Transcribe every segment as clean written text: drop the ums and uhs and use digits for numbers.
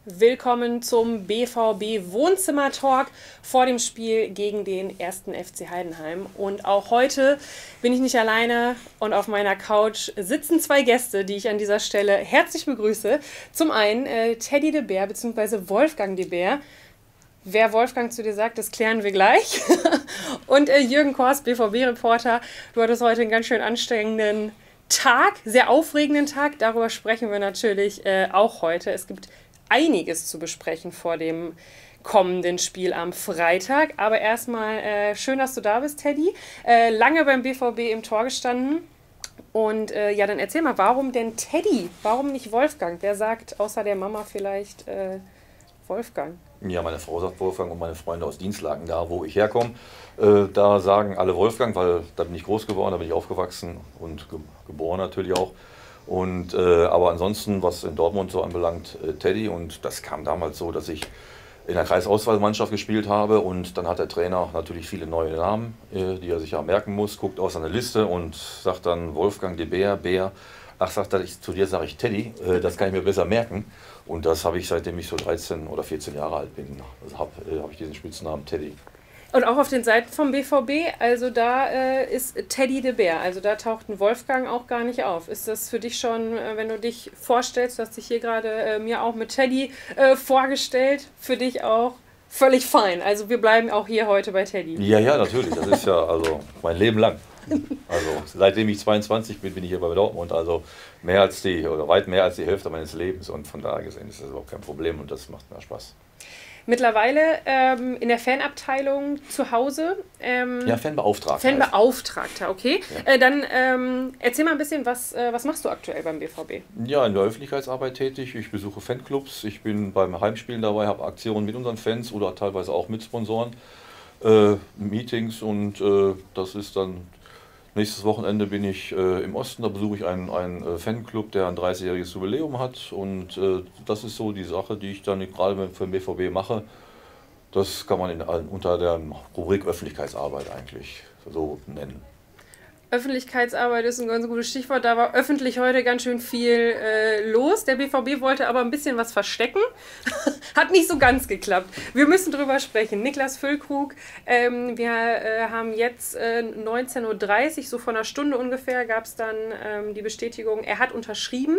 Willkommen zum BVB Wohnzimmer-Talk vor dem Spiel gegen den 1. FC Heidenheim. Und auch heute bin ich nicht alleine und auf meiner Couch sitzen zwei Gäste, die ich an dieser Stelle herzlich begrüße. Zum einen Teddy de Beer bzw. Wolfgang de Beer. Wer Wolfgang zu dir sagt, das klären wir gleich. Und Jürgen Korst, BVB-Reporter. Du hattest heute einen ganz schön anstrengenden Tag, sehr aufregenden Tag. Darüber sprechen wir natürlich auch heute. Es gibt einiges zu besprechen vor dem kommenden Spiel am Freitag. Aber erstmal schön, dass du da bist, Teddy. Lange beim BVB im Tor gestanden. Und ja, dann erzähl mal, warum denn Teddy? Warum nicht Wolfgang? Wer sagt außer der Mama vielleicht Wolfgang? Ja, meine Frau sagt Wolfgang und meine Freunde aus Dienstlaken, da wo ich herkomme, da sagen alle Wolfgang, weil da bin ich groß geworden, da bin ich aufgewachsen und geboren natürlich auch. Und, aber ansonsten, was in Dortmund so anbelangt, Teddy. Und das kam damals so, dass ich in der Kreisauswahlmannschaft gespielt habe. Und dann hat der Trainer natürlich viele neue Namen, die er sich ja merken muss, guckt aus seiner Liste und sagt dann Wolfgang de Beer, Beer. Ach, sagt er, zu dir sage ich Teddy, das kann ich mir besser merken. Und das habe ich, seitdem ich so 13 oder 14 Jahre alt bin, also hab ich diesen Spitznamen Teddy. Und auch auf den Seiten vom BVB, also da ist Teddy de Beer, also da taucht ein Wolfgang auch gar nicht auf. Ist das für dich schon, wenn du dich vorstellst, du hast dich hier gerade mir auch mit Teddy vorgestellt, für dich auch völlig fein? Also wir bleiben auch hier heute bei Teddy. Ja, ja, natürlich, das ist ja also mein Leben lang. Also seitdem ich 22 bin, bin ich hier bei Dortmund, also mehr als weit mehr als die Hälfte meines Lebens, und von daher gesehen ist das überhaupt kein Problem und das macht mir Spaß. Mittlerweile in der Fanabteilung zu Hause. Ja, Fanbeauftragter. Fanbeauftragter, okay. Ja. Dann erzähl mal ein bisschen, was machst du aktuell beim BVB? Ja, in der Öffentlichkeitsarbeit tätig. Ich besuche Fanclubs, ich bin beim Heimspielen dabei, habe Aktionen mit unseren Fans oder teilweise auch mit Sponsoren, Meetings, und das ist dann... Nächstes Wochenende bin ich im Osten, da besuche ich einen Fanclub, der ein 30-jähriges Jubiläum hat, und das ist so die Sache, die ich dann gerade für den BVB mache. Das kann man unter der Rubrik Öffentlichkeitsarbeit eigentlich so nennen. Öffentlichkeitsarbeit ist ein ganz gutes Stichwort. Da war öffentlich heute ganz schön viel los. Der BVB wollte aber ein bisschen was verstecken. Hat nicht so ganz geklappt. Wir müssen drüber sprechen. Niklas Füllkrug, wir haben jetzt 19:30 Uhr, so vor einer Stunde ungefähr, gab es dann die Bestätigung, er hat unterschrieben.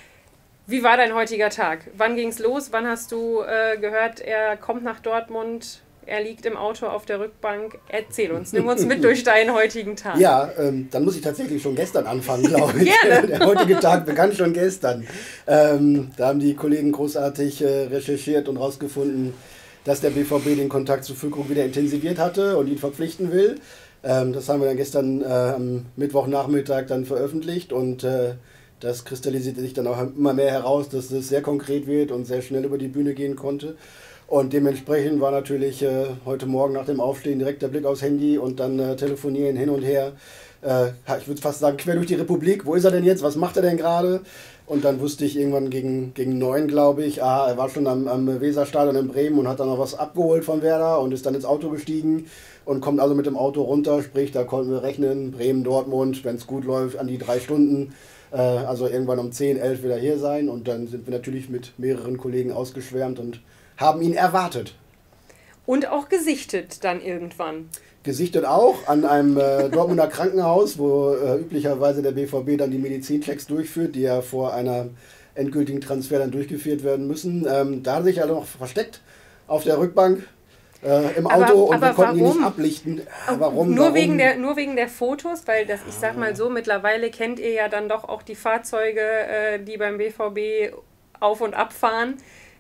Wie war dein heutiger Tag? Wann ging es los? Wann hast du gehört, er kommt nach Dortmund? Er liegt im Auto auf der Rückbank. Erzähl uns, nimm uns mit durch deinen heutigen Tag. Ja, dann muss ich tatsächlich schon gestern anfangen, glaube ich. Gerne. Der heutige Tag begann schon gestern. Da haben die Kollegen großartig recherchiert und rausgefunden, dass der BVB den Kontakt zu Füllkrug wieder intensiviert hatte und ihn verpflichten will. Das haben wir dann gestern am Mittwochnachmittag dann veröffentlicht, und das kristallisierte sich dann auch immer mehr heraus, dass es sehr konkret wird und sehr schnell über die Bühne gehen konnte. Und dementsprechend war natürlich heute Morgen nach dem Aufstehen direkt der Blick aufs Handy und dann telefonieren hin und her. Ich würde fast sagen, quer durch die Republik. Wo ist er denn jetzt? Was macht er denn gerade? Und dann wusste ich irgendwann gegen 9, glaube ich, er war schon am Weserstadion in Bremen und hat dann noch was abgeholt von Werder und ist dann ins Auto gestiegen und kommt also mit dem Auto runter. Sprich, da konnten wir rechnen, Bremen, Dortmund, wenn es gut läuft, an die 3 Stunden. Also irgendwann um 10, 11 wieder hier sein. Und dann sind wir natürlich mit mehreren Kollegen ausgeschwärmt und haben ihn erwartet. Und auch gesichtet dann irgendwann. Gesichtet auch an einem Dortmunder Krankenhaus, wo üblicherweise der BVB dann die Medizinchecks durchführt, die ja vor einer endgültigen Transfer dann durchgeführt werden müssen. Da hat er sich also noch versteckt auf der Rückbank im Auto, und wir konnten ihn nicht ablichten. Warum? Nur wegen der Fotos, weil das, ich sag mal so, mittlerweile kennt ihr ja dann doch auch die Fahrzeuge, die beim BVB auf und abfahren.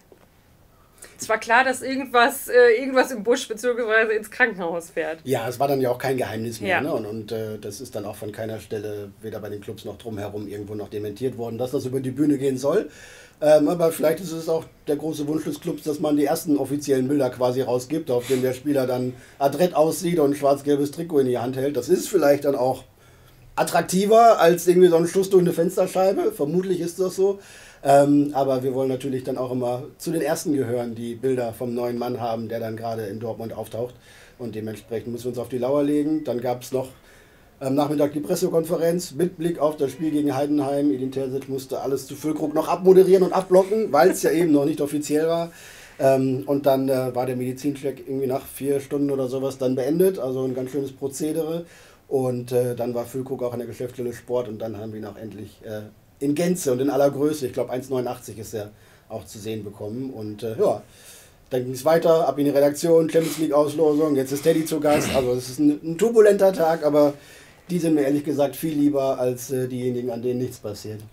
Es war klar, dass irgendwas im Busch bzw. ins Krankenhaus fährt. Ja, es war dann ja auch kein Geheimnis mehr. Ja. Ne? Und das ist dann auch von keiner Stelle, weder bei den Clubs noch drumherum, irgendwo noch dementiert worden, dass das über die Bühne gehen soll. Aber vielleicht ist es auch der große Wunsch des Clubs, dass man die ersten offiziellen Bilder quasi rausgibt, auf denen der Spieler dann adrett aussieht und ein schwarz-gelbes Trikot in die Hand hält. Das ist vielleicht dann auch attraktiver als irgendwie so ein Schuss durch eine Fensterscheibe. Vermutlich ist das so. Aber wir wollen natürlich dann auch immer zu den Ersten gehören, die Bilder vom neuen Mann haben, der dann gerade in Dortmund auftaucht. Und dementsprechend müssen wir uns auf die Lauer legen. Dann gab es noch Am Nachmittag die Pressekonferenz mit Blick auf das Spiel gegen Heidenheim. Edin Terzic musste alles zu Füllkrug noch abmoderieren und abblocken, weil es ja eben noch nicht offiziell war. Und dann war der Medizincheck irgendwie nach 4 Stunden oder sowas dann beendet. Also ein ganz schönes Prozedere. Und dann war Füllkrug auch in der Geschäftsstelle Sport und dann haben wir ihn auch endlich in Gänze und in aller Größe, ich glaube 1,89 ist er auch zu sehen bekommen. Und ja, dann ging es weiter, ab in die Redaktion, Champions League Auslosung, jetzt ist Teddy zu Gast. Also es ist ein turbulenter Tag, aber die sind mir ehrlich gesagt viel lieber als diejenigen, an denen nichts passiert.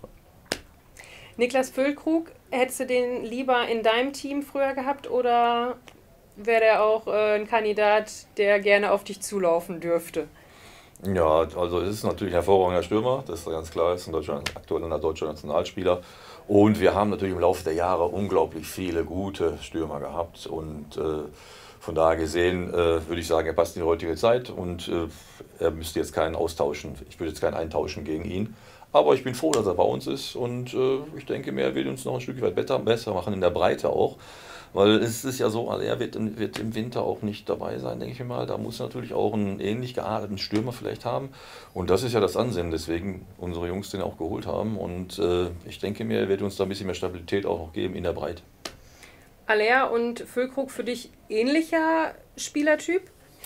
Niklas Füllkrug, hättest du den lieber in deinem Team früher gehabt oder wäre der auch ein Kandidat, der gerne auf dich zulaufen dürfte? Ja, also es ist natürlich ein hervorragender Stürmer, das ist ganz klar, ist ein aktueller deutscher Nationalspieler. Und wir haben natürlich im Laufe der Jahre unglaublich viele gute Stürmer gehabt. Und von daher gesehen würde ich sagen, er passt in die heutige Zeit und er müsste jetzt keinen austauschen. Ich würde jetzt keinen eintauschen gegen ihn. Aber ich bin froh, dass er bei uns ist und ich denke, er wird uns noch ein Stück weit besser machen in der Breite auch. Weil es ist ja so, er wird im Winter auch nicht dabei sein, denke ich mal. Da muss er natürlich auch einen ähnlich gearteten Stürmer vielleicht haben. Und das ist ja das Ansinnen, deswegen unsere Jungs den auch geholt haben. Und ich denke mir, er wird uns da ein bisschen mehr Stabilität auch noch geben in der Breite. Aller und Füllkrug für dich ähnlicher Spielertyp?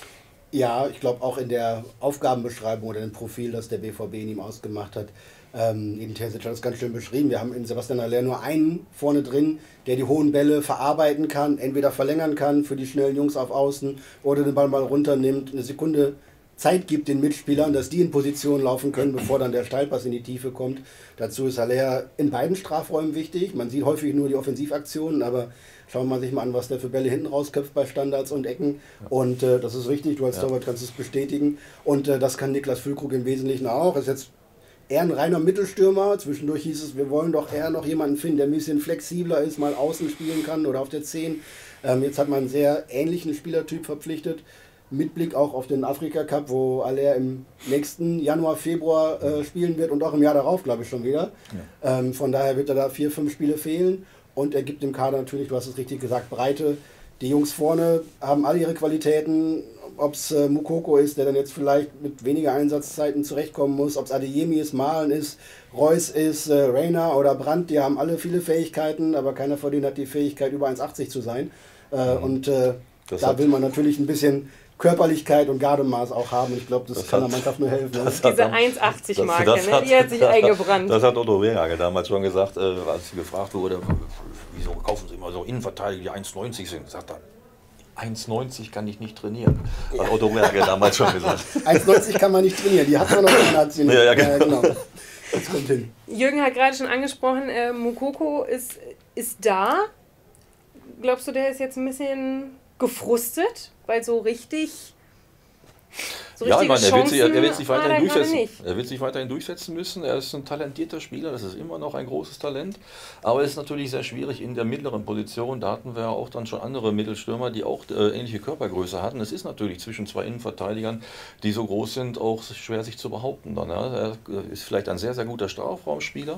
Ja, ich glaube auch in der Aufgabenbeschreibung oder dem Profil, das der BVB in ihm ausgemacht hat, Edin Terzic hat das ganz schön beschrieben. Wir haben in Sebastian Haller nur einen vorne drin, der die hohen Bälle verarbeiten kann, entweder verlängern kann für die schnellen Jungs auf Außen oder den Ball mal runternimmt, eine Sekunde Zeit gibt den Mitspielern, dass die in Position laufen können, bevor dann der Steilpass in die Tiefe kommt. Dazu ist Haller in beiden Strafräumen wichtig. Man sieht häufig nur die Offensivaktionen, aber schauen wir sich mal an, was der für Bälle hinten rausköpft bei Standards und Ecken. Und das ist richtig, du als Torwart kannst es bestätigen. Und das kann Niklas Füllkrug im Wesentlichen auch. Ist jetzt eher ein reiner Mittelstürmer. Zwischendurch hieß es, wir wollen doch eher noch jemanden finden, der ein bisschen flexibler ist, mal außen spielen kann oder auf der 10. Jetzt hat man einen sehr ähnlichen Spielertyp verpflichtet. Mit Blick auch auf den Afrika Cup, wo Aller im nächsten Januar, Februar spielen wird und auch im Jahr darauf, glaube ich, schon wieder. Ja. Von daher wird er da 4, 5 Spiele fehlen. Und er gibt dem Kader natürlich, du hast es richtig gesagt, Breite. Die Jungs vorne haben alle ihre Qualitäten. Ob es Moukoko ist, der dann jetzt vielleicht mit weniger Einsatzzeiten zurechtkommen muss, ob es Adeyemi ist, Malen ist, Reus ist, Reina oder Brandt, die haben alle viele Fähigkeiten, aber keiner von denen hat die Fähigkeit, über 1,80 zu sein. Und da will man natürlich ein bisschen Körperlichkeit und Gardemaß auch haben. Ich glaube, das kann der Mannschaft nur helfen. Diese 1,80-Marke, die hat sich eingebrannt. Das hat Otto Rehhagel damals schon gesagt, als gefragt wurde, wieso kaufen Sie immer so Innenverteidiger, die 1,90 sind. Sagt er, 1,90 kann ich nicht trainieren. Hat Otto Rehhagel damals schon gesagt. 1,90 kann man nicht trainieren, die hat man noch in der Nation. Ja, genau. Das kommt hin. Jürgen hat gerade schon angesprochen, Moukoko ist da. Glaubst du, der ist jetzt ein bisschen gefrustet? Weil so richtig. Ja, ich meine, er wird sich weiterhin durchsetzen. Er wird sich weiterhin durchsetzen müssen. Er ist ein talentierter Spieler, das ist immer noch ein großes Talent. Aber es ist natürlich sehr schwierig in der mittleren Position. Da hatten wir auch dann schon andere Mittelstürmer, die auch ähnliche Körpergröße hatten. Es ist natürlich zwischen 2 Innenverteidigern, die so groß sind, auch schwer sich zu behaupten. Dann, ja. Er ist vielleicht ein sehr, sehr guter Strafraumspieler.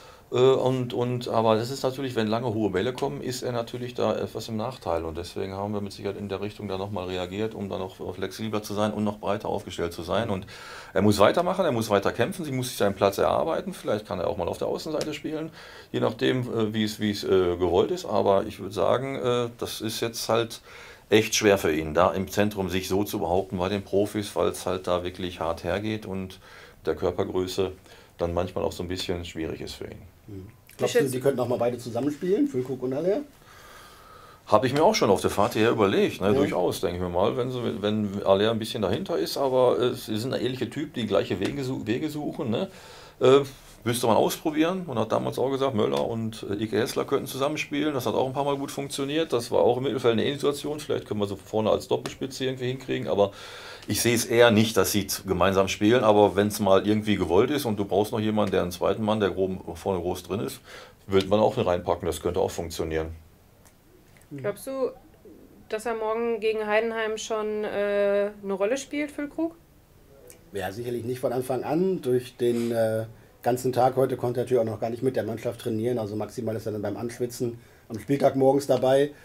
Aber das ist natürlich, wenn lange hohe Bälle kommen, ist er natürlich da etwas im Nachteil. Und deswegen haben wir mit Sicherheit in der Richtung da nochmal reagiert, um dann noch flexibler zu sein und noch breiter aufgestellt zu sein. Und er muss weitermachen, er muss weiter kämpfen, sie muss sich seinen Platz erarbeiten. Vielleicht kann er auch mal auf der Außenseite spielen, je nachdem, wie es gewollt ist. Aber ich würde sagen, das ist jetzt halt echt schwer für ihn, da im Zentrum sich so zu behaupten bei den Profis, weil es halt da wirklich hart hergeht und der Körpergröße dann manchmal auch so ein bisschen schwierig ist für ihn. Glaubst du, die könnten auch mal beide zusammenspielen, Füllkrug und Haller? Habe ich mir auch schon auf der Fahrt hierher überlegt, ne? Ja. Durchaus, denke ich mir mal, wenn Haller ein bisschen dahinter ist, aber sie sind ein ähnlicher Typ, die gleiche Wege suchen. Ne? Müsste man ausprobieren. Man hat damals auch gesagt, Möller und Ike Hessler könnten zusammenspielen. Das hat auch ein paar Mal gut funktioniert. Das war auch im Mittelfeld eine Situation. Vielleicht können wir so vorne als Doppelspitze irgendwie hinkriegen, aber ich sehe es eher nicht, dass sie gemeinsam spielen, aber wenn es mal irgendwie gewollt ist und du brauchst noch jemanden, der einen zweiten Mann, der vorne groß drin ist, wird man auch reinpacken, das könnte auch funktionieren. Glaubst du, dass er morgen gegen Heidenheim schon eine Rolle spielt, Füllkrug? Ja, sicherlich nicht von Anfang an. Durch den ganzen Tag heute konnte er natürlich auch noch gar nicht mit der Mannschaft trainieren, also maximal ist er dann beim Anschwitzen am Spieltag morgens dabei.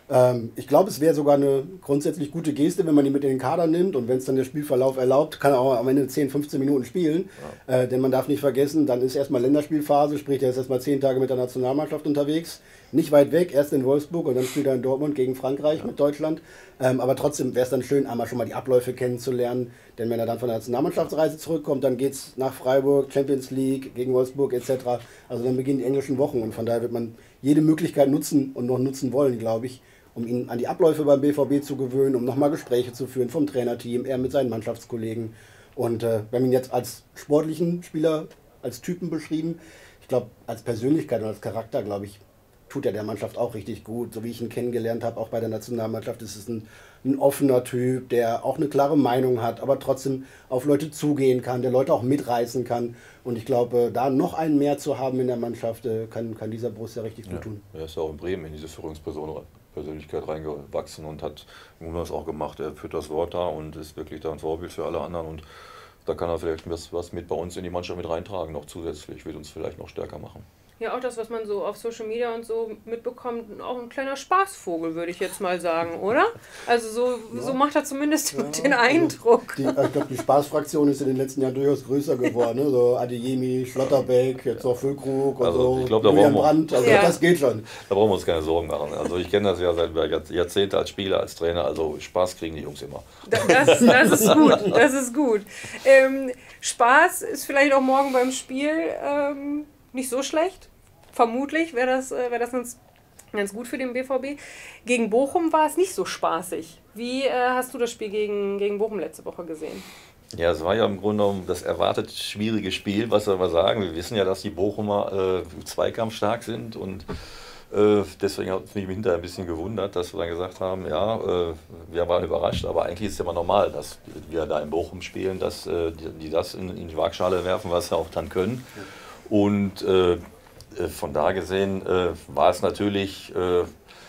Ich glaube, es wäre sogar eine grundsätzlich gute Geste, wenn man ihn mit in den Kader nimmt und wenn es dann der Spielverlauf erlaubt, kann er auch am Ende 10, 15 Minuten spielen. Ja. Denn man darf nicht vergessen, dann ist erstmal Länderspielphase, sprich er ist erstmal 10 Tage mit der Nationalmannschaft unterwegs. Nicht weit weg, erst in Wolfsburg und dann spielt er in Dortmund gegen Frankreich mit Deutschland. Aber trotzdem wäre es dann schön, einmal schon mal die Abläufe kennenzulernen. Denn wenn er dann von der Nationalmannschaftsreise zurückkommt, dann geht es nach Freiburg, Champions League, gegen Wolfsburg etc. Also dann beginnen die englischen Wochen und von daher wird man jede Möglichkeit nutzen und noch nutzen wollen, glaube ich, um ihn an die Abläufe beim BVB zu gewöhnen, um nochmal Gespräche zu führen vom Trainerteam, er mit seinen Mannschaftskollegen. Und wir haben ihn jetzt als sportlichen Spieler, als Typen beschrieben. Ich glaube, als Persönlichkeit und als Charakter, glaube ich, tut er der Mannschaft auch richtig gut. So wie ich ihn kennengelernt habe, auch bei der Nationalmannschaft, ist es ein offener Typ, der auch eine klare Meinung hat, aber trotzdem auf Leute zugehen kann, der Leute auch mitreißen kann. Und ich glaube, da noch einen mehr zu haben in der Mannschaft, kann dieser Borussia richtig gut tun. Er ist ja auch in Bremen in diese Führungspersönlichkeit reingewachsen und hat das auch gemacht. Er führt das Wort da und ist wirklich da ein Vorbild für alle anderen. Und da kann er vielleicht was mit bei uns in die Mannschaft mit reintragen, noch zusätzlich, wird uns vielleicht noch stärker machen. Ja, auch das, was man so auf Social Media und so mitbekommt, auch ein kleiner Spaßvogel, würde ich jetzt mal sagen, oder? Also so macht er zumindest den Eindruck. Ich glaube, die Spaßfraktion ist in den letzten Jahren durchaus größer geworden. Ne? So Adeyemi, Schlotterbeck, jetzt noch Füllkrug und also, so, ich glaub, Julian Brandt, also das geht schon. Da brauchen wir uns keine Sorgen machen. Also ich kenne das ja seit Jahrzehnten als Spieler, als Trainer, also Spaß kriegen die Jungs immer. Das ist gut, das ist gut. Spaß ist vielleicht auch morgen beim Spiel nicht so schlecht. Vermutlich wäre das ganz gut für den BVB. Gegen Bochum war es nicht so spaßig. Wie hast du das Spiel gegen Bochum letzte Woche gesehen? Ja, es war ja im Grunde genommen das erwartet schwierige Spiel, was soll man sagen. Wir wissen ja, dass die Bochumer zweikampfstark sind und deswegen hat es mich hinterher ein bisschen gewundert, dass wir dann gesagt haben, ja, wir waren überrascht, aber eigentlich ist es ja immer normal, dass wir da in Bochum spielen, dass die das in die Waagschale werfen, was sie auch dann können. Und von da gesehen war es natürlich, wir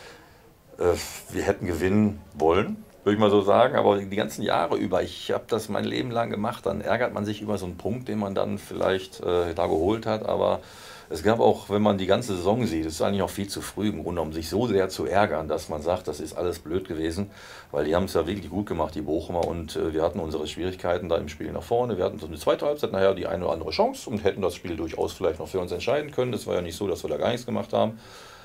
hätten gewinnen wollen, würde ich mal so sagen, aber die ganzen Jahre über, ich habe das mein Leben lang gemacht, dann ärgert man sich über so einen Punkt, den man dann vielleicht da geholt hat, aber es gab auch, wenn man die ganze Saison sieht, es ist eigentlich auch viel zu früh im Grunde, um sich so sehr zu ärgern, dass man sagt, das ist alles blöd gewesen, weil die haben es ja wirklich gut gemacht, die Bochumer, und wir hatten unsere Schwierigkeiten da im Spiel nach vorne. Wir hatten so eine zweite Halbzeit, nachher die eine oder andere Chance und hätten das Spiel durchaus vielleicht noch für uns entscheiden können. Es war ja nicht so, dass wir da gar nichts gemacht haben,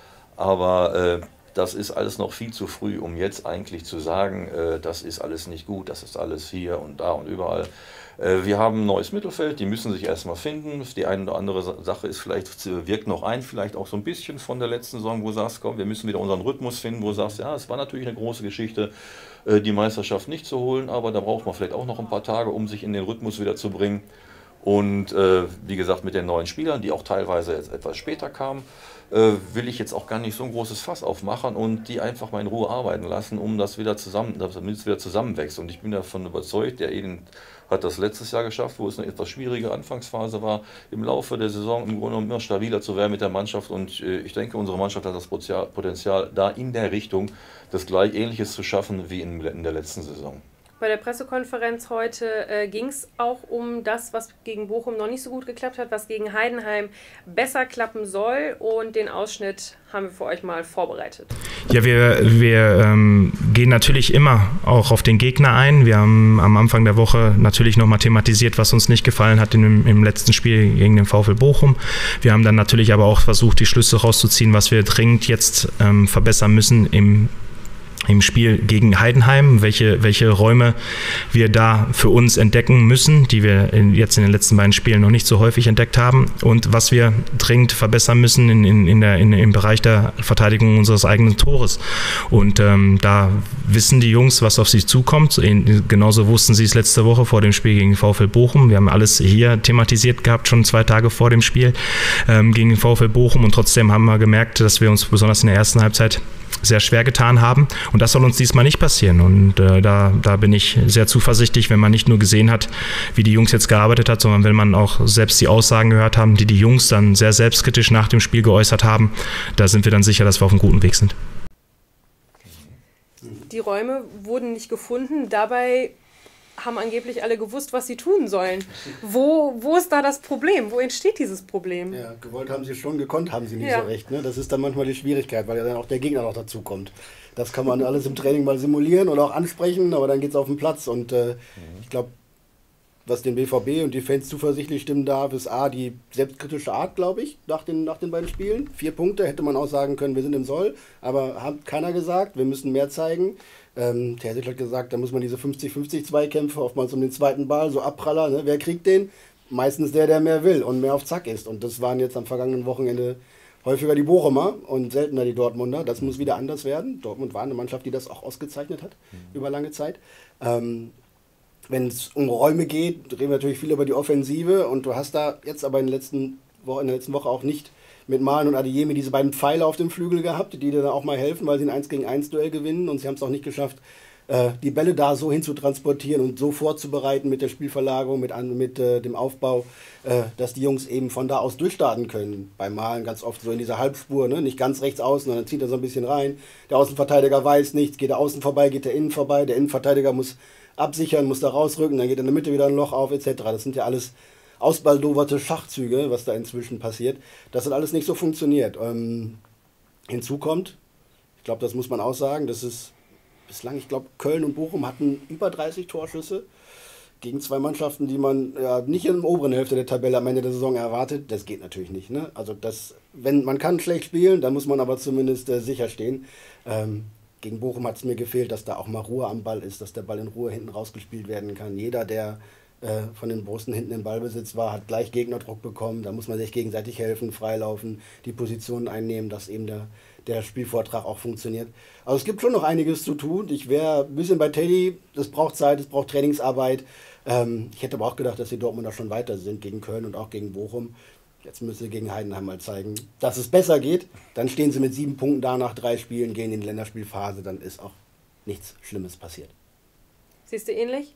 aber das ist alles noch viel zu früh, um jetzt eigentlich zu sagen, das ist alles nicht gut, das ist alles hier und da und überall. Wir haben ein neues Mittelfeld, die müssen sich erstmal finden. Die eine oder andere Sache ist vielleicht, wirkt noch ein, vielleicht auch so ein bisschen von der letzten Saison, wo du sagst, komm, wir müssen wieder unseren Rhythmus finden, wo du sagst, ja, es war natürlich eine große Geschichte, die Meisterschaft nicht zu holen, aber da braucht man vielleicht auch noch ein paar Tage, um sich in den Rhythmus wieder zu bringen. Und wie gesagt, mit den neuen Spielern, die auch teilweise jetzt etwas später kamen, will ich jetzt auch gar nicht so ein großes Fass aufmachen und die einfach mal in Ruhe arbeiten lassen, um das wieder damit es wieder zusammenwächst. Und ich bin davon überzeugt, der Eden hat das letztes Jahr geschafft, wo es eine etwas schwierige Anfangsphase war, im Laufe der Saison im Grunde genommen immer stabiler zu werden mit der Mannschaft. Und ich denke, unsere Mannschaft hat das Potenzial, da in der Richtung das gleich Ähnliches zu schaffen wie in der letzten Saison. Bei der Pressekonferenz heute ging es auch um das, was gegen Bochum noch nicht so gut geklappt hat, was gegen Heidenheim besser klappen soll. Und den Ausschnitt haben wir für euch mal vorbereitet. Ja, wir gehen natürlich immer auch auf den Gegner ein. Wir haben am Anfang der Woche natürlich nochmal thematisiert, was uns nicht gefallen hat im letzten Spiel gegen den VfL Bochum. Wir haben dann natürlich aber auch versucht, die Schlüsse rauszuziehen, was wir dringend jetzt verbessern müssen im Spiel gegen Heidenheim, welche Räume wir da für uns entdecken müssen, die wir jetzt in den letzten beiden Spielen noch nicht so häufig entdeckt haben, und was wir dringend verbessern müssen im Bereich der Verteidigung unseres eigenen Tores. Und da wissen die Jungs, was auf sie zukommt. Genauso wussten sie es letzte Woche vor dem Spiel gegen den VfL Bochum. Wir haben alles hier thematisiert gehabt, schon 2 Tage vor dem Spiel gegen den VfL Bochum, und trotzdem haben wir gemerkt, dass wir uns besonders in der ersten Halbzeit sehr schwer getan haben, und das soll uns diesmal nicht passieren. Und da bin ich sehr zuversichtlich, wenn man nicht nur gesehen hat, wie die Jungs jetzt gearbeitet hat, sondern wenn man auch selbst die Aussagen gehört haben, die Jungs dann sehr selbstkritisch nach dem Spiel geäußert haben, da sind wir dann sicher, dass wir auf einem guten Weg sind. Die Räume wurden nicht gefunden, dabei haben angeblich alle gewusst, was sie tun sollen. Wo ist da das Problem? Wo entsteht dieses Problem? Ja, gewollt haben sie schon, gekonnt haben sie nicht so recht. Ne? Das ist dann manchmal die Schwierigkeit, weil ja dann auch der Gegner noch dazu kommt. Das kann man alles im Training mal simulieren oder auch ansprechen, aber dann geht es auf den Platz. Und ich glaube, was den BVB und die Fans zuversichtlich stimmen darf, ist A, die selbstkritische Art, glaube ich, nach den beiden Spielen. 4 Punkte, hätte man auch sagen können, wir sind im Soll, aber hat keiner gesagt, wir müssen mehr zeigen. Terzic hat gesagt, da muss man diese 50-50 Zweikämpfe, oftmals um den zweiten Ball, so Abpraller, ne? Wer kriegt den? Meistens der mehr will und mehr auf Zack ist. Und das waren jetzt am vergangenen Wochenende häufiger die Bochumer und seltener die Dortmunder. Das muss wieder anders werden. Dortmund war eine Mannschaft, die das auch ausgezeichnet hat, über lange Zeit. Wenn es um Räume geht, reden wir natürlich viel über die Offensive und du hast da jetzt aber in der letzten Woche auch nicht mit Malen und Adeyemi diese beiden Pfeile auf dem Flügel gehabt, die dir dann auch mal helfen, weil sie ein 1-gegen-1 Duell gewinnen und sie haben es auch nicht geschafft, die Bälle da so hin zu transportieren und so vorzubereiten mit der Spielverlagerung, mit dem Aufbau, dass die Jungs eben von da aus durchstarten können. Bei Malen ganz oft so in dieser Halbspur, ne? Nicht ganz rechts außen, sondern zieht er so ein bisschen rein. Der Außenverteidiger weiß nichts, geht der Außen vorbei, geht der Innen vorbei, der Innenverteidiger muss absichern, muss da rausrücken, dann geht in der Mitte wieder ein Loch auf, etc. Das sind ja alles ausbaldowerte Schachzüge, was da inzwischen passiert. Das hat alles nicht so funktioniert. Hinzu kommt, ich glaube, das muss man auch sagen, das ist bislang, ich glaube, Köln und Bochum hatten über 30 Torschüsse gegen 2 Mannschaften, die man nicht in der oberen Hälfte der Tabelle am Ende der Saison erwartet. Das geht natürlich nicht. Ne? Also wenn man kann schlecht spielen, dann muss man aber zumindest sicher stehen. Gegen Bochum hat es mir gefehlt, dass da auch mal Ruhe am Ball ist, dass der Ball in Ruhe hinten rausgespielt werden kann. Jeder, der von den Borussen hinten im Ballbesitz war, hat gleich Gegnerdruck bekommen. Da muss man sich gegenseitig helfen, freilaufen, die Positionen einnehmen, dass eben der Spielvortrag auch funktioniert. Also es gibt schon noch einiges zu tun. Ich wäre ein bisschen bei Teddy, das braucht Zeit, es braucht Trainingsarbeit. Ich hätte aber auch gedacht, dass die Dortmunder schon weiter sind gegen Köln und auch gegen Bochum. Jetzt müssen sie gegen Heidenheim mal zeigen, dass es besser geht. Dann stehen sie mit 7 Punkten da nach 3 Spielen, gehen in die Länderspielphase, dann ist auch nichts Schlimmes passiert. Siehst du ähnlich?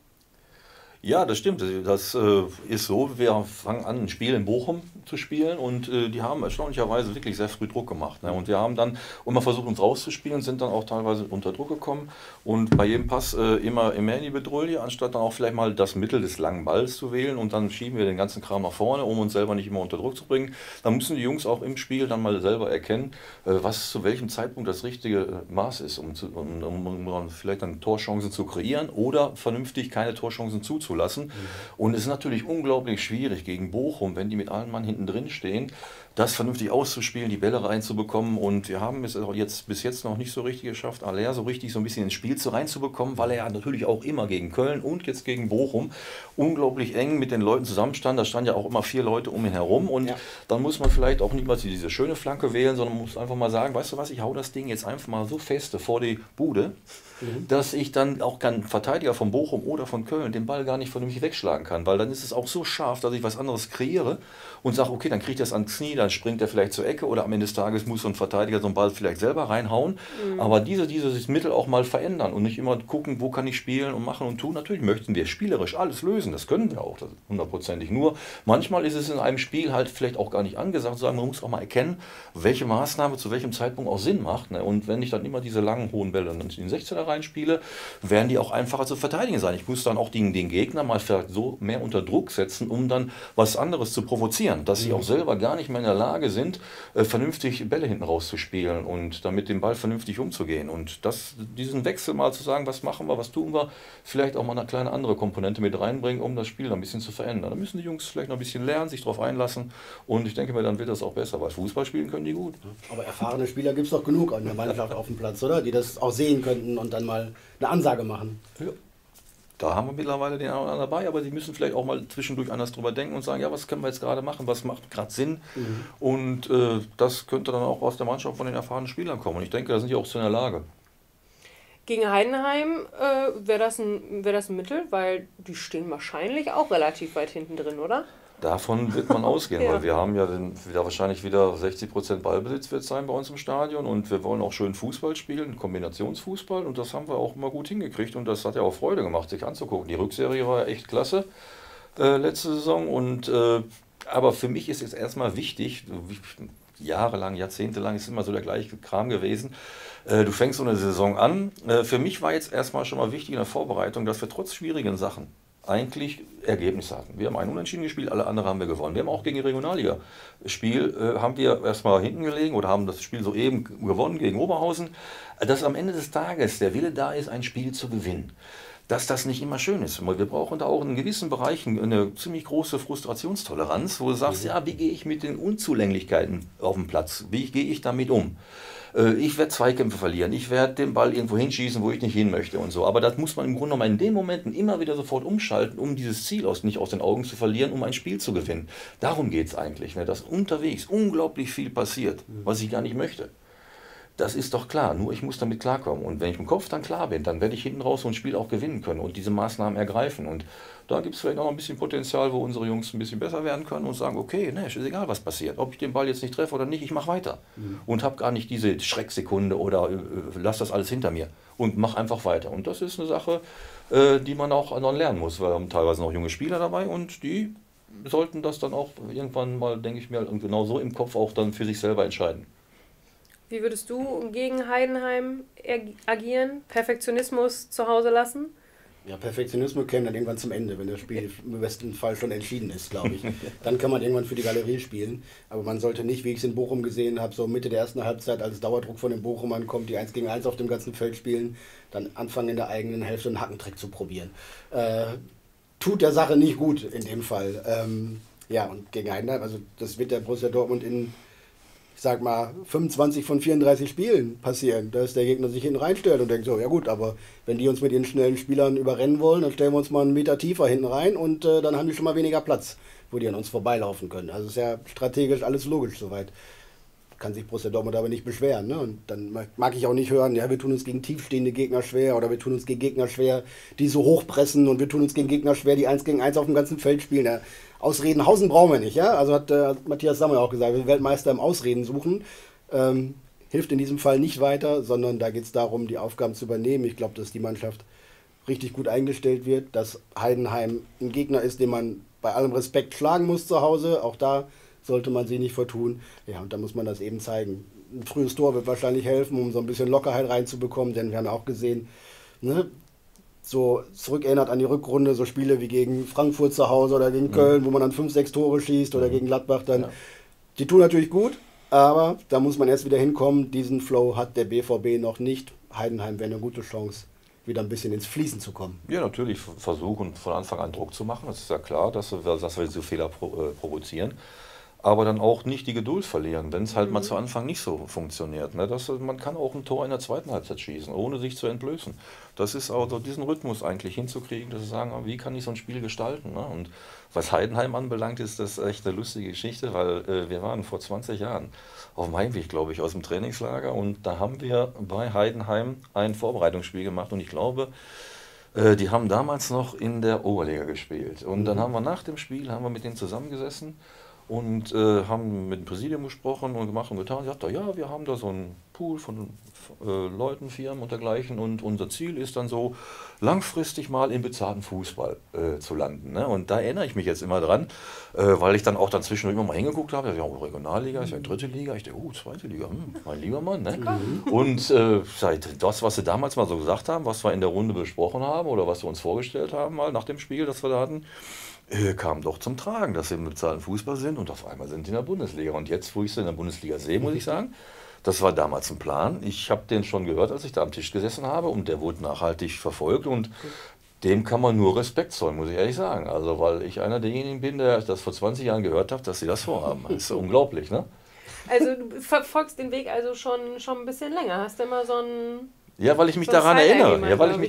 Ja, das stimmt. Das ist so. Wir fangen an, ein Spiel in Bochum zu spielen und die haben erstaunlicherweise wirklich sehr früh Druck gemacht. Ne? Und wir haben dann immer versucht, uns rauszuspielen, sind dann auch teilweise unter Druck gekommen und bei jedem Pass immer mehr in die Bedrulle, anstatt dann auch vielleicht mal das Mittel des langen Balls zu wählen und dann schieben wir den ganzen Kram nach vorne, um uns selber nicht immer unter Druck zu bringen. Dann müssen die Jungs auch im Spiel dann mal selber erkennen, was zu welchem Zeitpunkt das richtige Maß ist, um vielleicht dann Torchancen zu kreieren oder vernünftig keine Torchancen zuzulassen. Und es ist natürlich unglaublich schwierig gegen Bochum, wenn die mit allen Mann hinten drin stehen, das vernünftig auszuspielen, die Bälle reinzubekommen. Und wir haben es auch bis jetzt noch nicht so richtig geschafft, Aller so richtig so ein bisschen ins Spiel reinzubekommen, weil er ja natürlich auch immer gegen Köln und jetzt gegen Bochum unglaublich eng mit den Leuten zusammenstand. Da standen ja auch immer 4 Leute um ihn herum. Und dann muss man vielleicht auch nicht mal diese schöne Flanke wählen, sondern muss einfach mal sagen, weißt du was, ich hau das Ding jetzt einfach mal so feste vor die Bude, dass ich dann auch keinen Verteidiger von Bochum oder von Köln den Ball gar nicht vernünftig wegschlagen kann, weil dann ist es auch so scharf, dass ich was anderes kreiere und sage, okay, dann kriegt er es ans Knie, dann springt er vielleicht zur Ecke oder am Ende des Tages muss so ein Verteidiger so einen Ball vielleicht selber reinhauen, aber dieses Mittel auch mal verändern und nicht immer gucken, wo kann ich spielen und machen und tun. Natürlich möchten wir spielerisch alles lösen, das können wir auch, das hundertprozentig. Nur manchmal ist es in einem Spiel halt vielleicht auch gar nicht angesagt, zu sagen, man muss auch mal erkennen, welche Maßnahme zu welchem Zeitpunkt auch Sinn macht. Ne? Und wenn ich dann immer diese langen, hohen Bälle in den 16er reinspiele, werden die auch einfacher zu verteidigen sein. Ich muss dann auch den Gegner mal vielleicht so mehr unter Druck setzen, um dann was anderes zu provozieren, dass sie auch selber gar nicht mehr in der Lage sind, vernünftig Bälle hinten rauszuspielen und damit den Ball vernünftig umzugehen. Und diesen Wechsel mal zu sagen, was machen wir, was tun wir, vielleicht auch mal eine kleine andere Komponente mit reinbringen, um das Spiel ein bisschen zu verändern. Da müssen die Jungs vielleicht noch ein bisschen lernen, sich darauf einlassen und ich denke mir, dann wird das auch besser, weil Fußball spielen können die gut. Aber erfahrene Spieler gibt es doch genug an der Mannschaft auf dem Platz, oder? Die das auch sehen könnten und dann mal eine Ansage machen. Ja. Da haben wir mittlerweile den einen oder anderen dabei, aber sie müssen vielleicht auch mal zwischendurch anders drüber denken und sagen, ja, was können wir jetzt gerade machen, was macht gerade Sinn? Und das könnte dann auch aus der Mannschaft von den erfahrenen Spielern kommen. Und ich denke, da sind die auch zu in der Lage. Gegen Heidenheim wäre das ein Mittel, weil die stehen wahrscheinlich auch relativ weit hinten drin, oder? Davon wird man ausgehen, weil wir haben ja wahrscheinlich wieder 60% Ballbesitz wird sein bei uns im Stadion und wir wollen auch schön Fußball spielen, Kombinationsfußball und das haben wir auch immer gut hingekriegt und das hat ja auch Freude gemacht, sich anzugucken. Die Rückserie war ja echt klasse letzte Saison und aber für mich ist jetzt erstmal wichtig, jahrelang, jahrzehntelang ist immer so der gleiche Kram gewesen. Du fängst so eine Saison an. Für mich war jetzt erstmal schon mal wichtig in der Vorbereitung, dass wir trotz schwierigen Sachen eigentlich Ergebnisse hatten. Wir haben einen Unentschieden gespielt, alle anderen haben wir gewonnen. Wir haben auch gegen die Regionalliga-Spiel, haben wir erstmal hinten gelegen oder haben das Spiel soeben gewonnen gegen Oberhausen. Dass am Ende des Tages der Wille da ist, ein Spiel zu gewinnen. Dass das nicht immer schön ist. Wir brauchen da auch in gewissen Bereichen eine ziemlich große Frustrationstoleranz, wo du sagst, ja, wie gehe ich mit den Unzulänglichkeiten auf dem Platz? Wie gehe ich damit um? Ich werde Zweikämpfe verlieren, ich werde den Ball irgendwo hinschießen, wo ich nicht hin möchte und so. Aber das muss man im Grunde genommen in den Momenten immer wieder sofort umschalten, um dieses Ziel nicht aus den Augen zu verlieren, um ein Spiel zu gewinnen. Darum geht es eigentlich, ne? Dass unterwegs unglaublich viel passiert, was ich gar nicht möchte. Das ist doch klar, nur ich muss damit klarkommen. Und wenn ich im Kopf dann klar bin, dann werde ich hinten raus so ein Spiel auch gewinnen können und diese Maßnahmen ergreifen. Und da gibt es vielleicht noch ein bisschen Potenzial, wo unsere Jungs ein bisschen besser werden können und sagen, okay, ne, ist egal, was passiert. Ob ich den Ball jetzt nicht treffe oder nicht, ich mache weiter. Und habe gar nicht diese Schrecksekunde oder lass das alles hinter mir und mache einfach weiter. Und das ist eine Sache, die man auch noch lernen muss. Wir haben teilweise noch junge Spieler dabei und die sollten das dann auch irgendwann mal, denke ich mir, genau so im Kopf auch dann für sich selber entscheiden. Wie würdest du gegen Heidenheim agieren? Perfektionismus zu Hause lassen? Ja, Perfektionismus käme dann irgendwann zum Ende, wenn das Spiel im besten Fall schon entschieden ist, glaube ich. Dann kann man irgendwann für die Galerie spielen. Aber man sollte nicht, wie ich es in Bochum gesehen habe, so Mitte der ersten Halbzeit, als Dauerdruck von den Bochumern kommt, die 1 gegen 1 auf dem ganzen Feld spielen, dann anfangen in der eigenen Hälfte einen Hackentrick zu probieren. Tut der Sache nicht gut in dem Fall. Ja, und gegen Heidenheim, also das wird der Borussia Dortmund in, ich sag mal, 25 von 34 Spielen passieren, dass der Gegner sich hinten reinstellt und denkt so, ja gut, aber wenn die uns mit ihren schnellen Spielern überrennen wollen, dann stellen wir uns mal einen Meter tiefer hinten rein und dann haben die schon mal weniger Platz, wo die an uns vorbeilaufen können. Also ist ja strategisch alles logisch soweit. Kann sich Borussia Dortmund aber nicht beschweren. Ne? Und dann mag ich auch nicht hören, ja, wir tun uns gegen tiefstehende Gegner schwer oder wir tun uns gegen Gegner schwer, die so hoch pressen und wir tun uns gegen Gegner schwer, die 1 gegen 1 auf dem ganzen Feld spielen. Ja, Ausredenhausen brauchen wir nicht. Ja? Also hat Matthias Sammer auch gesagt, wir sind Weltmeister im Ausreden suchen. Hilft in diesem Fall nicht weiter, sondern da geht es darum, die Aufgaben zu übernehmen. Ich glaube, dass die Mannschaft richtig gut eingestellt wird, dass Heidenheim ein Gegner ist, den man bei allem Respekt schlagen muss zu Hause. Auch da sollte man sie nicht vertun. Ja, und da muss man das eben zeigen. Ein frühes Tor wird wahrscheinlich helfen, um so ein bisschen Lockerheit reinzubekommen, denn wir haben ja auch gesehen, ne, so zurückerinnert an die Rückrunde, so Spiele wie gegen Frankfurt zu Hause oder gegen Köln, wo man dann 5, 6 Tore schießt oder gegen Gladbach dann. Ja. Die tun natürlich gut, aber da muss man erst wieder hinkommen. Diesen Flow hat der BVB noch nicht. Heidenheim wäre eine gute Chance, wieder ein bisschen ins Fließen zu kommen. Ja, natürlich versuchen, von Anfang an Druck zu machen. Das ist ja klar, dass wir diese Fehler provozieren. Aber dann auch nicht die Geduld verlieren, wenn es halt mal zu Anfang nicht so funktioniert. Ne? Man kann auch ein Tor in der zweiten Halbzeit schießen, ohne sich zu entblößen. Das ist auch so diesen Rhythmus eigentlich hinzukriegen, dass sie sagen, wie kann ich so ein Spiel gestalten. Ne? Und was Heidenheim anbelangt, ist das echt eine lustige Geschichte, weil wir waren vor 20 Jahren auf dem Heimweg, glaube ich, aus dem Trainingslager. Und da haben wir bei Heidenheim ein Vorbereitungsspiel gemacht. Und ich glaube, die haben damals noch in der Oberliga gespielt. Und dann haben wir nach dem Spiel mit denen zusammengesessen und haben mit dem Präsidium gesprochen und gemacht und getan. Sie sagte, ja, wir haben da so einen Pool von Leuten, Firmen und dergleichen und unser Ziel ist dann so, langfristig mal im bezahlten Fußball zu landen. Ne? Und da erinnere ich mich jetzt immer dran, weil ich dann auch zwischendurch immer mal hingeguckt habe, ja, Regionalliga, ist ja dritte Liga, ich denke, zweite Liga, mein lieber Mann. Ne? Und das, was sie damals mal so gesagt haben, was wir in der Runde besprochen haben oder was wir uns vorgestellt haben, mal nach dem Spiel, das wir da hatten, kam doch zum Tragen, dass sie im bezahlten Fußball sind und auf einmal sind sie in der Bundesliga. Und jetzt, wo ich sie in der Bundesliga sehe, muss ich sagen, das war damals ein Plan. Ich habe den schon gehört, als ich da am Tisch gesessen habe und der wurde nachhaltig verfolgt und dem kann man nur Respekt zollen, muss ich ehrlich sagen. Also, weil ich einer derjenigen bin, der das vor 20 Jahren gehört hat, dass sie das vorhaben. Das ist unglaublich, ne? Also du verfolgst den Weg also schon ein bisschen länger. Hast du immer so ein... Ja, weil ich mich daran erinnere. Ja, weil ich mich